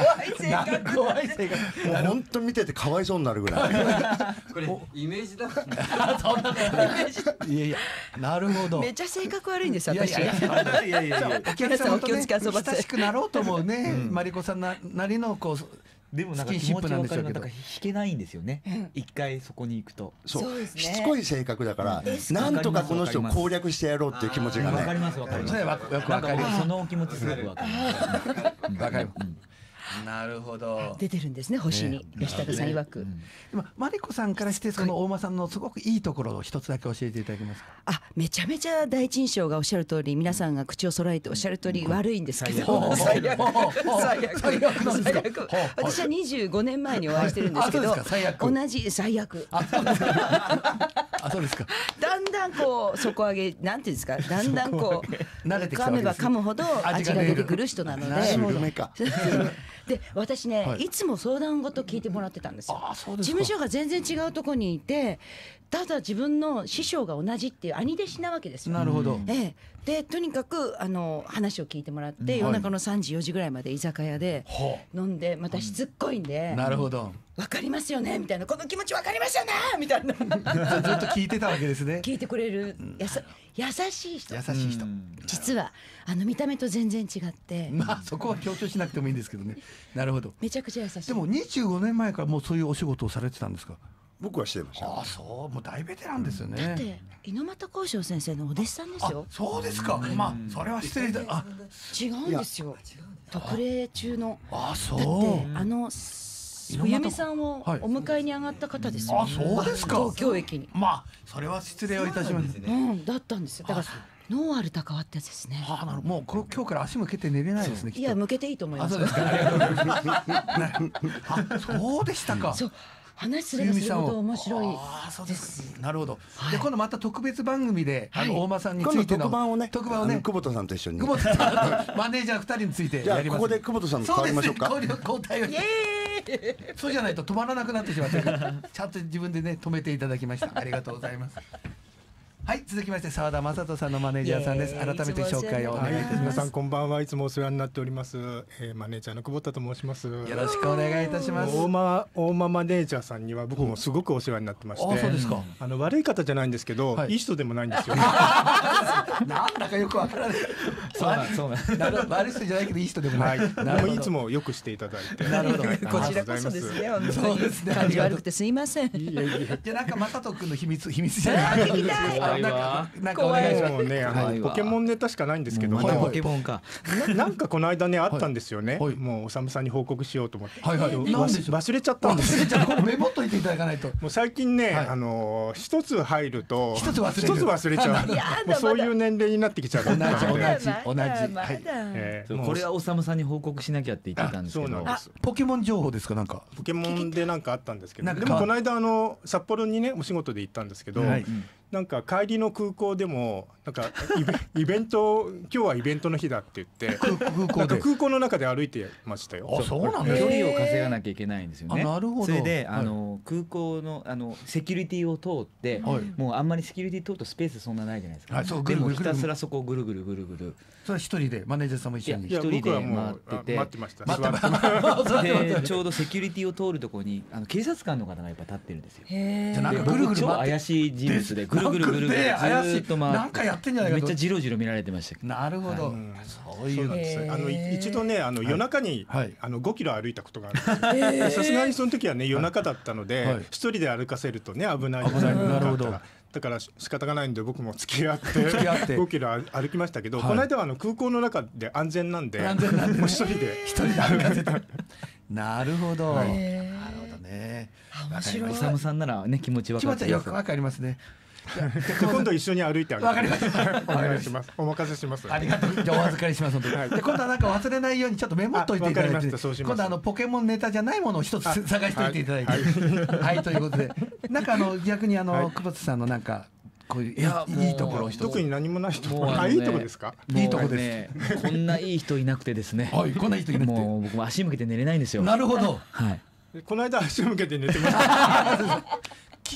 格。 怖い性格。 もう本当見ててかわいそうになるぐらい。 これイメージだ。 そんなこといやいや、なるほど。 めっちゃ性格悪いんです私。 いやいやいやいやいや、お客様とね皆さんお気をつけ遊ばせ親しくなろうと思うね、マリコさんななりのこう。 でもなんか気持ちわかるの、なんか弾けないんですよね。一回そこに行くと。 そうしつこい性格だから、なんとかこの人を攻略してやろうっていう気持ちがね。 わかりますわかります。 よくわかります。 その気持ちすごくわかります。 わかります。なるほど。 出てるんですね、星に吉高さん曰く。 今マリコさんからしてその大間さんのすごくいいところを一つだけ教えていただけますか。 あ、めちゃめちゃ第一印象がおっしゃる通り、皆さんが口を揃えておっしゃる通り悪いんですけど、最悪最悪最悪。私はにじゅうごねんまえにお会いしてるんですけど、同じ最悪。 あ、そうですか。 だんだんこう底上げなんていうんですか、だんだんこう噛めば噛むほど味が出てくる人なので。で私ね、はい、いつも相談事聞いてもらってたんですよ。事務所が全然違うところにいて、ただ自分の師匠が同じっていう兄弟子なわけですよ。 なるほど。 ええ、でとにかくあの話を聞いてもらって、うん、夜中のさんじよじぐらいまで居酒屋で飲んで、またしつっこいんで、 うん、なるほど。 わかりますよねみたいな、この気持ちわかりますよねみたいなずっと聞いてたわけですね。 聞いてくれるやさ優しい人。 優しい人。 実はあの見た目と全然違って、 まあそこは強調しなくてもいいんですけどね。なるほど。 めちゃくちゃ優しい。 でもにじゅうごねんまえからもうそういうお仕事をされてたんですか。 僕はしてました。 ああ、そう、もう大ベテランですよね。 だって猪俣幸章先生のお弟子さんですよ。 そうですか。まあそれは失礼だ。あ、 違うんですよ。特例中の。 あ、そう。 だってあの冬美さんをお迎えに上がった方ですよ。 あ、そうですか。 東京駅に。 まあそれは失礼をいたします。 うん、だったんですよ。だからノーアルタカワってやつですね。 あ、なるほど。もうこ今日から足向けて寝れないですね。 いや、向けていいと思います。 あ、そうですか。ありがとうございます。あ、そうでしたか。 そう話すればするほど面白い。 ああ、そうです。なるほど。で今度また特別番組であの大間さんについての特番をね、 特番をね、 久保田さんと一緒に。 久保田さんマネージャー二人についてやります。 じゃあここで久保田さんと変わりましょうか。 そうですね。交代を。イエーイ。そうじゃないと止まらなくなってしまって、ちゃんと自分でね止めていただきました。ありがとうございます。はい、続きまして澤田正人さんのマネージャーさんです。改めて紹介をお願いいたします。 皆さんこんばんは。いつもお世話になっております、えー、マネージャーの久保田と申します。よろしくお願いいたします。 大間大間マネージャーさんには僕もすごくお世話になってまして、 あ、そうですか。 あの悪い方じゃないんですけど、はい、いい人でもないんですよね。 なんだかよくわからない。 そうなんそうなん悪い人じゃないけどいい人でもない。 はい、でもいつもよくしていただいて。 なるほど。 こちらこそですね。本当に感じ悪くてすいません。 いやいや。 じゃなんか正人君の秘密秘密じゃない。 聞きたい。 なんかなんかお願いします。 もうね、あのポケモンネタしかないんですけども、 ポケモンか。 なんかこの間ねあったんですよね。もうおさむさんに報告しようと思って。 はいはい。 忘れちゃったんです。 じゃあメモっといていただかないと。 もう最近ね、あの一つ入ると一つ忘れ一つ忘れちゃう。もうそういう年齢になってきちゃう。 同じ同じ同じ。 はい。これはおさむさんに報告しなきゃって言ってたんですけど。 ポケモン情報ですかなんか。 ポケモンでなんかあったんですけど。でもこの間あの札幌にねお仕事で行ったんですけど。なんか帰りの空港でもなんかイベント今日はイベントの日だって言って空港で空港の中で歩いてましたよ。 あ、そうなんだ。 距離を稼がなきゃいけないんですよね。 なるほど。 それであの空港のあのセキュリティを通ってもうあんまりセキュリティ通るとスペースそんなないじゃないですか。でもひたすらそこをぐるぐるぐるぐる。 それは一人でマネージャーさんも一緒に。 一人で回ってて待ってました。 でちょうどセキュリティを通るところにあの警察官の方がやっぱ立ってるんですよ。 じゃなんかぐるぐる超怪しい人物でぐるぐるぐるぐる。ずっと回ってなんかやってんじゃないかめっちゃジロジロ見られてました。 なるほど。そういうのです。 あの一度ねあの夜中にあのごキロ歩いたことがあるんです。さすがにその時はね夜中だったので一人で歩かせるとね危ない。 なるほど。 だから仕方がないんで僕も付き合ってごキロ歩きましたけど、この間はあの空港の中で安全なんでもう一人で一人で歩かせた。なるほど。なるほどね。 面白い。 おさむさんならね気持ちわかる。 気持ちはよくわかりますね。 今度一緒に歩いてあげて。 わかります。 お願いします。お任せします。 ありがとう。じゃあお預かりしますので。で今度はなんか忘れないようにちょっとメモっといていただいて。今度あのポケモンネタじゃないものを一つ探しておいていただいて。はいということで、なんかあの逆にあの久保田さんのなんかこういういいところを一つ。 特に何もないところ。いいところですか。 いいところです。 こんないい人いなくてですね。 はい、こんないい人いなくて。 もう僕も足向けて寝れないんですよ。 なるほど。 はい。 この間足向けて寝てました。 聞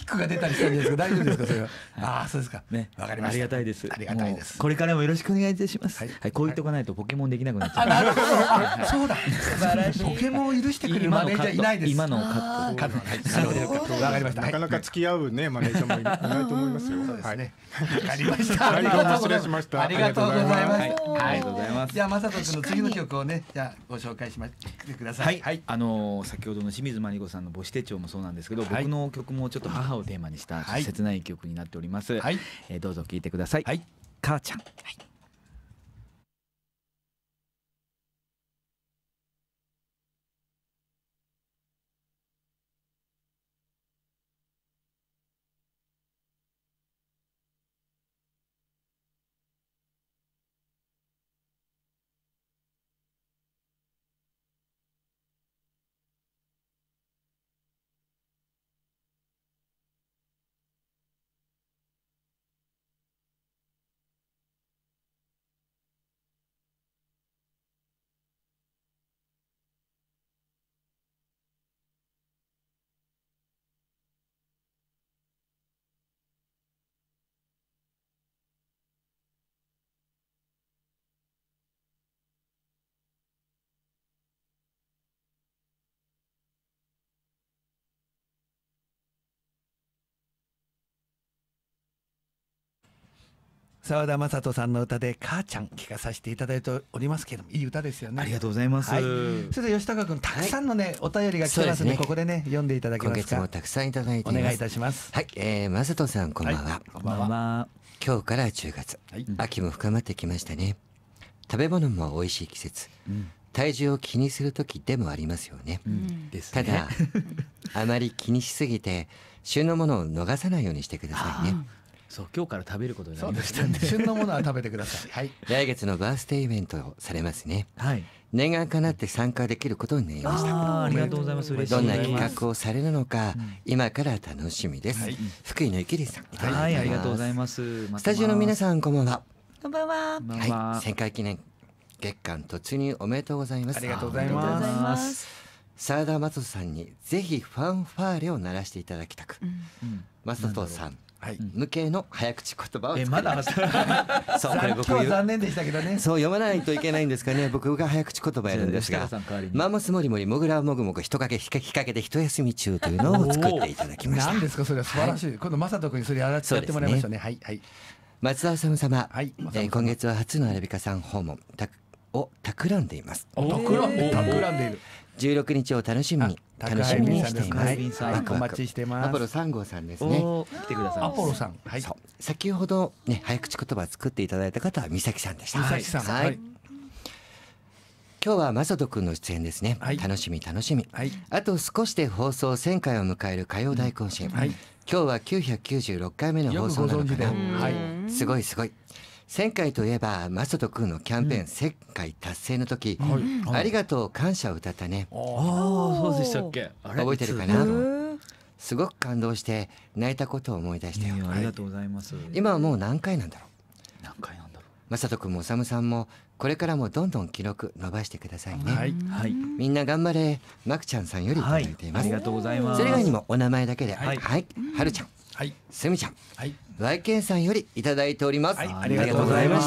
ックが出たりしたんですか。大丈夫ですかそれは。ああそうですか。ね、わかりました。 ありがたいです。 ありがたいです。 これからもよろしくお願いいたします。はい、こう言っとかないとポケモンできなくなっちゃう。 なるほど。そうだ。素晴らしい。ポケモンを許してくれるマネージャーいないです。 今のカット。 カット。わかりました。 なかなか付き合うねマネージャーもいないと思いますよ。 そうですね。わかりました。 はい、どうも失礼しました。 ありがとうございます。 ありがとうございます。 じゃあ正人君の次の曲をね、じゃあご紹介しましてください。 はい。あの先ほどの清水真理子さんの母子手帳もそうなんですけど、僕の曲もちょっと母をテーマにした切ない曲になっております。はい。どうぞ聴いてください。はい。母ちゃん。はい。 澤田雅人さんの歌で母ちゃん聞かさせていただいておりますけども、いい歌ですよね。 ありがとうございます。はい、 それで吉高君たくさんのね、はい、お便りが来てますので、ここでね読んでいただけますか。 今月もたくさんいただいています。 お願いいたします。 はい、えー、雅人さんこんばんは。はい、 こんばんは。 今日からじゅうがつ、はい、秋も深まってきましたね。食べ物も美味しい季節、うん、体重を気にする時でもありますよね。うん、ただあまり気にしすぎて旬のものを逃さないようにしてくださいね。 そう今日から食べることになりましたね。 旬のものは食べてください。はい。 来月のバースデーイベントをされますね。 はい。 念願かなって参加できることになりました。 あ, ありがとうございます。嬉しい。 どんな企画をされるのか、うん、今から楽しみです。はい、福井のゆきりさん。 はい、ありがとうございます。 スタジオの皆さんこんばんは。 こんばんは。 はい、せんかい記念月間突入おめでとうございます。 ありがとうございます。 澤田雅人さんにぜひファンファーレを鳴らしていただきたく、雅人さん。はい、向けの早口言葉をえまだそうこれ僕今日は残念でしたけどね。 そう読まないといけないんですかね。僕が早口言葉やるんですが、マンモスもりもりもぐらもぐもぐ人影ひかきかけて一休み中というのを作っていただきました。 何ですかそれは素晴らしい。はい、今度雅人君にそれやらやってもらいましたね。はいはい。 松田治様、はい、えー、今月は初のアラビカさん訪問たを企んでいます。 企んで企んでいる。 じゅうろくにちを楽しみに楽しみにしています。 お待ちしてます。 アポロさん号さんですね。 来てください。 アポロさん。 はい。先ほどね早口言葉を作っていただいた方は美咲さんでした。 美咲さん。はい。 今日は雅人くんの出演ですね。楽しみ楽しみ。あと少しで放送せんかいを迎える歌謡大行進。今日はきゅうひゃくきゅうじゅうろっかいめの放送なのかな。はい。すごいすごい。せんかいといえば雅人くんのキャンペーンせんかい達成の時、ありがとう感謝を歌ったね。 ああそうでしたっけ。 覚えてるかな。すごく感動して泣いたことを思い出したよ。 ありがとうございます。 今はもう何回なんだろう。 何回なんだろう。雅人くんもおさむさんもこれからもどんどん記録伸ばしてくださいね。はいはい。みんな頑張れ。まくちゃんさんよりいただいています。 ありがとうございます。 それ以外にもお名前だけで、はい、はるちゃん、はい、すみちゃん、はい、ワイケンさんよりいただいております。 ありがとうございました。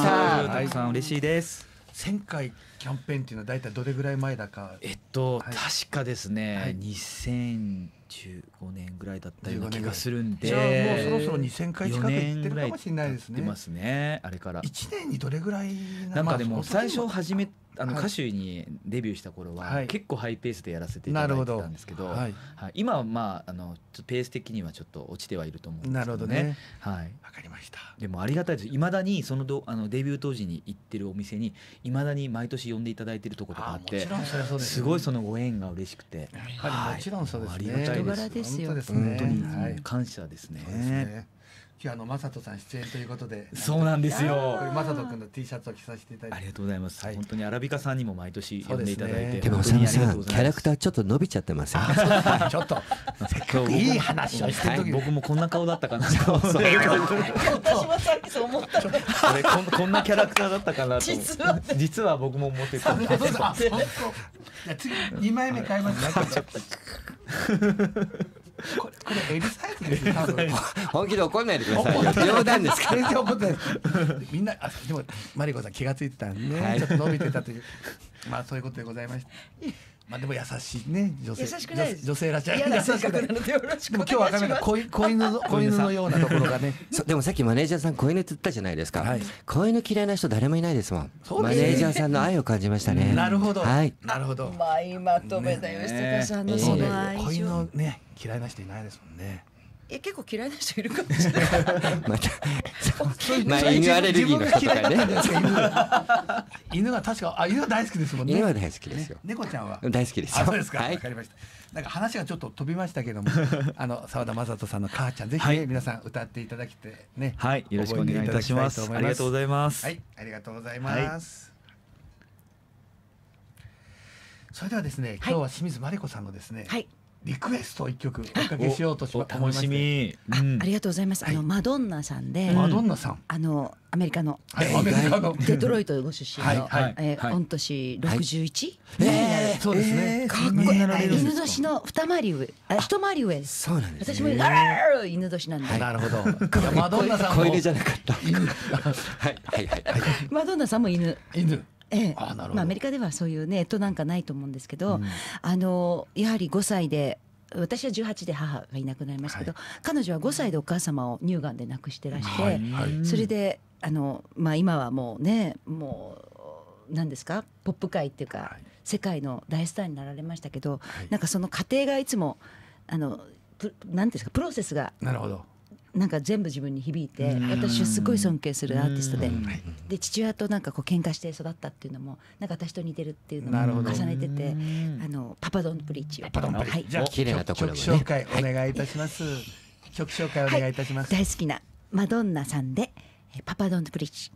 たくさん嬉しいです。 せんかいキャンペーンっていうのはだいたいどれぐらい前だか。 えっと確かですね、にせんじゅうごねんぐらいだったような気がするんで、 じゃあもうそろそろにせんかい近く行ってるかもしれないですね。 行ってますね。あれからいちねんにどれぐらいなんかでも最初始めあの歌手にデビューした頃は結構ハイペースでやらせていただいてたんですけど、はい、今はまああのちょっとペース的にはちょっと落ちてはいると思うんですけどね。なるほどね。はい。 わかりました。 でもありがたいです。未だにそのどあのデビュー当時に行ってるお店に未だに毎年呼んでいただいてるところとかあって、すごいそのご縁が嬉しくて、 やはりもちろんそうですね。 ありがたいです。 人柄ですよ。 本当に感謝ですね。 今日あの雅人さん出演ということで。 そうなんですよ。 雅人君の T シャツを着させていただいてありがとうございます。本当にアラビカさんにも毎年呼んでいただいて。 でもおさむさんキャラクターちょっと伸びちゃってますよ。 ちょっとせっかくいい話をしてる時僕もこんな顔だったかな。そうそう。 私もさっきそう思った。 これこんこんなキャラクターだったかなと。実は実は僕も思ってた。 じゃあ次にまいめ買います。これこれ L サイズですよ多分。 本気で怒んないでくださいよ。冗談ですから。 全然怒ってないです。みんなあでもマリコさん気がついてたんでね、はい、ちょっと伸びてたというまあそういうことでございました。まあでも優しいね女性。 優しくないです。 女性らしい。 優しくない。でも今日は分かんない子犬の子犬のようなところがね。 でもさっきマネージャーさん子犬って言ったじゃないですか。はい、子犬嫌いな人誰もいないですもん。マネージャーさんの愛を感じましたね。 なるほど。 はい。 なるほど。 まいまとめた吉高さんのその愛情。 子犬のね嫌いな人いないですもんね。 え結構嫌いな人いるかもしれない。またまあ犬アレルギーの人とかね。犬が確かあ犬は大好きですもんね。 犬は大好きですよ。 猫ちゃんは大好きですよ。 そうですか。わかりました。なんか話がちょっと飛びましたけども、あの澤田雅人さんの母ちゃんぜひね皆さん歌っていただきてね。 はい、よろしくお願いいたします。ありがとうございます。 はい、ありがとうございます。それではですね、今日は清水マリコさんのですね。はい。リクエストを一曲おかけしようとしま楽しみ。 ありがとうございます。あのマドンナさんで、 マドンナさん、 あのアメリカのアメリカのデトロイトご出身の御年ろくじゅういち。 そうですね。 かっこいい。犬年の二回り上、一回り上。 そうなんです。 私も犬年なんで。 なるほど。マドンナさんも子犬じゃなかった。はいはいはい。 マドンナさんも犬。 犬。 ええ、まあアメリカではそういうね干支なんかないと思うんですけど、うん、あのやはりごさいで私はじゅうはちで母がいなくなりましたけど、はい、彼女はごさいでお母様を乳がんで亡くしてらして、はいはい、それであの、まあ、今はもうねもう何ですかポップ界っていうか、はい、世界の大スターになられましたけど、はい、なんかその過程がいつもあの何ですかプロセスがなるほどなんか全部自分に響いて私はすごい尊敬するアーティストでで父親となんかこう喧嘩して育ったっていうのもなんか私と似てるっていうのも重ねててあのパパドンプリッチをパパドンプリッチ、はい、じゃあ綺麗なところもね曲紹介お願いいたします、はい、曲紹介お願いいたします、 はい、大好きなマドンナさんでパパドンプリッチ。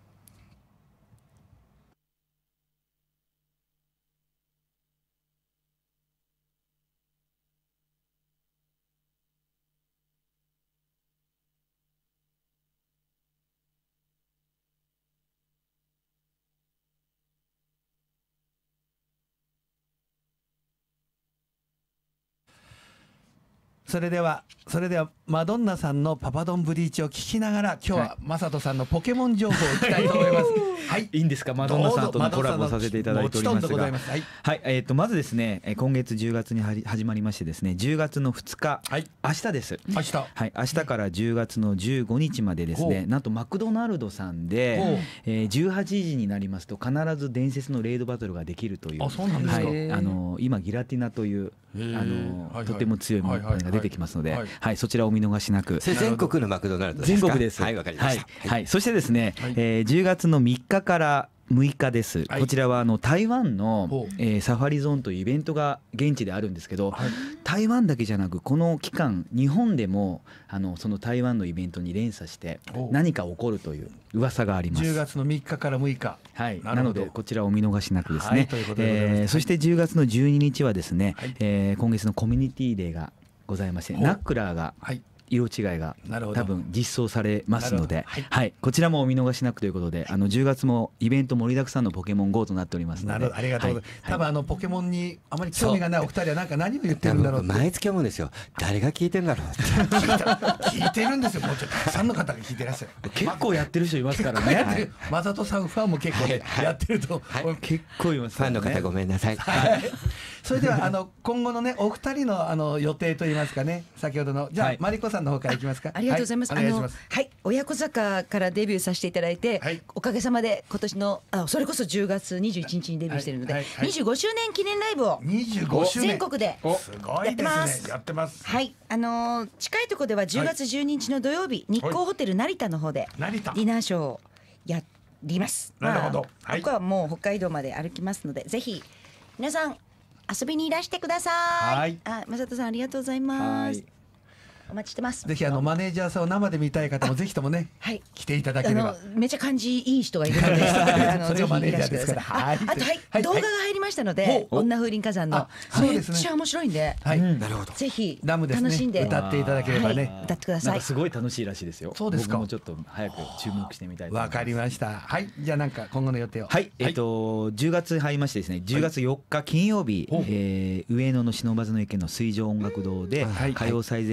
それではそれではマドンナさんのパパドンブリーチを聞きながら今日は雅人さんのポケモン情報をいきたいと思いますはい、いいんですかマドンナさんとのコラボさせていただいておりますが、はい、はい、えー、とまずですね今月じゅうがつに始まりましてですねじゅうがつのふつか、はい、明日です明日、 はい、明日からじゅうがつのじゅうごにちまでですねなんとマクドナルドさんで、えー、じゅうはちじになりますと必ず伝説のレイドバトルができるという。 あ、そうなんですか。 はい、あの今ギラティナというあの、はいはい、とても強いものが出てきますので、はいはいはい、そちらをお見逃しなく。 それ全国のマクドナルドですか。 全国です。 はい、わかりました。 はいはい、そしてですね、はい、えー、じゅうがつのみっかからむいかです、はい、こちらはあの台湾の、えー、サファリゾーンというイベントが現地であるんですけど、はい、台湾だけじゃなくこの期間日本でもあのその台湾のイベントに連鎖して何か起こるという噂があります。 じゅうがつのみっかからむいか、 はい、な, なのでこちらをお見逃しなくですね、はい、えー、そしてじゅうがつのじゅうににちはですね、はい、えー、今月のコミュニティデーがございましてナックラーが、はい、色違いが多分実装されますので、はいはい、こちらもお見逃しなくということで、あのじゅうがつもイベント盛りだくさんのポケモン ゴー となっておりますので。 なるほど、ありがとうございます、はい、多分あのポケモンにあまり興味がないお二人はなんか何を言ってるんだろうって毎月思うんですよ。誰が聞いてんだろうって聞いてるんですよ。もうちょっとたくさんの方が聞いてらっしゃる結構やってる人いますからね、はい、 マサトさんファンも結構、ね、はい、やってると、はい、 結構いますからね。ファンの方ごめんなさい、 はい、それではあの今後のねお二人のあの予定といいますかね、先ほどのじゃあ、はい、マリコさんの方からいきますか。 ありがとうございます。はい、あのはい、親子坂からデビューさせていただいて、はい、おかげさまで今年のあそれこそじゅうがつにじゅういちにちにデビューしているので、はいはいはい、にじゅうごしゅうねん記念ライブを全国でやってます。 やってます。 はい、あのー、近いところではじゅうがつじゅうににちの土曜日、はい、日光ホテル成田の方でディナーショーをやります。 なるほど。 まあ、僕はもう北海道まで歩きますので、ぜひ皆さん遊びにいらしてください。はい、あ、雅人さんありがとうございます。はい、お待ちしてます。 ぜひあのマネージャーさんを生で見たい方もぜひともね、はい、来ていただければ。 めちゃ感じいい人がいるのであのそれはマネージャーですから。 あと、はいはい、動画が入りましたので、女風林火山のめっちゃ面白いんで、 はい、なるほど。 ぜひ楽しんで歌っていただければね、 歌ってください。 すごい楽しいらしいですよ。 そうですか。 僕もちょっと早く注目してみたいと思います。 わかりました。はい、じゃあなんか今後の予定を。 はい、えっとじゅうがつ入りましてですね、じゅうがつよっか金曜日、え上野の不忍池の水上音楽堂で歌謡最前線 in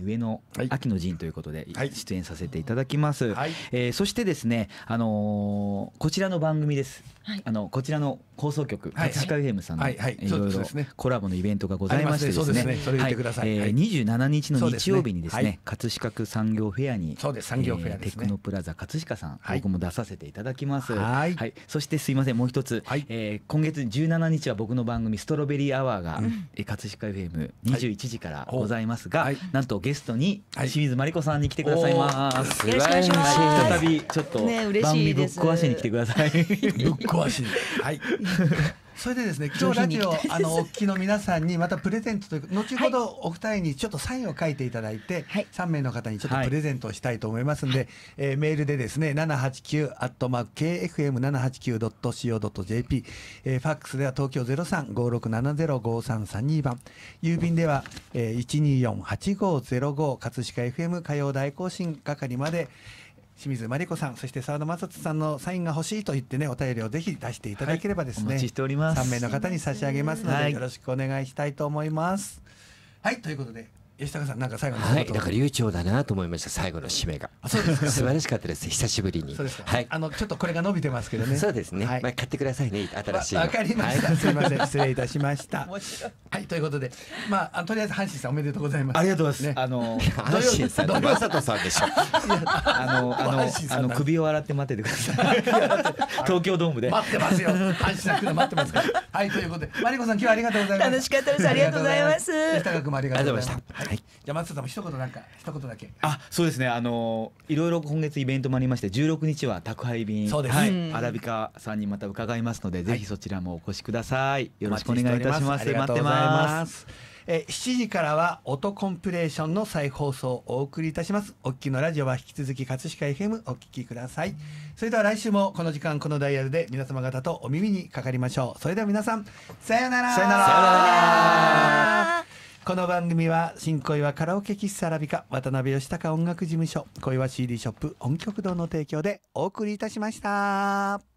上の秋の陣ということで出演させていただきます、はい、えー、そしてですね、あのー、こちらの番組です、はい、あのこちらの放送局、はい、葛飾 エフエム さんのいろいろコラボのイベントがございましてですね、にじゅうしちにちの日曜日にですね、はい、葛飾区産業フェアに、そうです、産業フェアですね、えー、テクノプラザ葛飾さん、はい、僕も出させていただきます。はい、はい、そしてすいません、もう一つ、はい、えー、今月じゅうしちにちは僕の番組ストロベリーアワーが、うん、葛飾 エフエムにじゅういちじからございますが、はい、なんとゲストに清水真理子さんに来てくださいます。 よろしくお願いします。 再びちょっと番組ぶっ壊しに来てください。ぶっ壊しに。はい。それでですね、今日ラジオあのお聞きの皆さんにまたプレゼントという後ほどお二人にちょっとサインを書いていただいて、はい、さんめいの方にちょっとプレゼントをしたいと思いますので、はい、えー、メールでですね ななはちきゅう アットマーク ケーエフエムななはちきゅう ドット シーオー ドット ジェーピー、えー、ファックスでは東京 ゼロさん ごーろくななゼロ ごーさんさんに 番、郵便では、えー、いちにーよんはちごーゼロご 葛飾 エフエム 歌謡大行進係まで清水真理子さん、そして澤田正人さんのサインが欲しいと言ってね、お便りをぜひ出していただければですね、はい、 お待ちしております。 さんめいの方に差し上げますので、はい、よろしくお願いしたいと思います。はい、ということで吉高さん、なんか最後の、 はい、なんか流暢だなと思いました。最後の締めがそうです素晴らしかったです。久しぶりに。 そうですか、 はい、 あのちょっとこれが伸びてますけどね。 そうですね、はい、まあ、買ってくださいね、新しいの。 わかりました、はい、すみません、失礼いたしましたはい、ということで、まあ、あとりあえず阪神さんおめでとうございます。 ありがとうございます、ね、あの阪神さんって正人さんでしょあのあのあの首を洗って待っててください東京ドームで待ってますよ。阪神さん来るの待ってますからはい、ということで真理子さん、今日はありがとうございます。 楽しかったです。ありがとうございます。 吉高君もありがとうございました。 はい、 じゃあ松田さんも一言なんか一言だけ。 あ、そうですね、あのいろいろ今月イベントもありまして、じゅうろくにちは宅配便、 そうです、 はい、アラビカさんにまた伺いますので、はい、ぜひそちらもお越しください。よろしくお願いいたします。 ありがとうございます。えー、しちじからは音コンプレーションの再放送をお送りいたします。お聞きのラジオは引き続き葛飾 エフエム お聞きください。それでは来週もこの時間このダイヤルで皆様方とお耳にかかりましょう。それでは皆さん、さよなら。 さよなら。 この番組は新小岩カラオケ喫茶アラビカ、渡辺義孝音楽事務所、小岩 シーディー ショップ音曲堂の提供でお送りいたしました。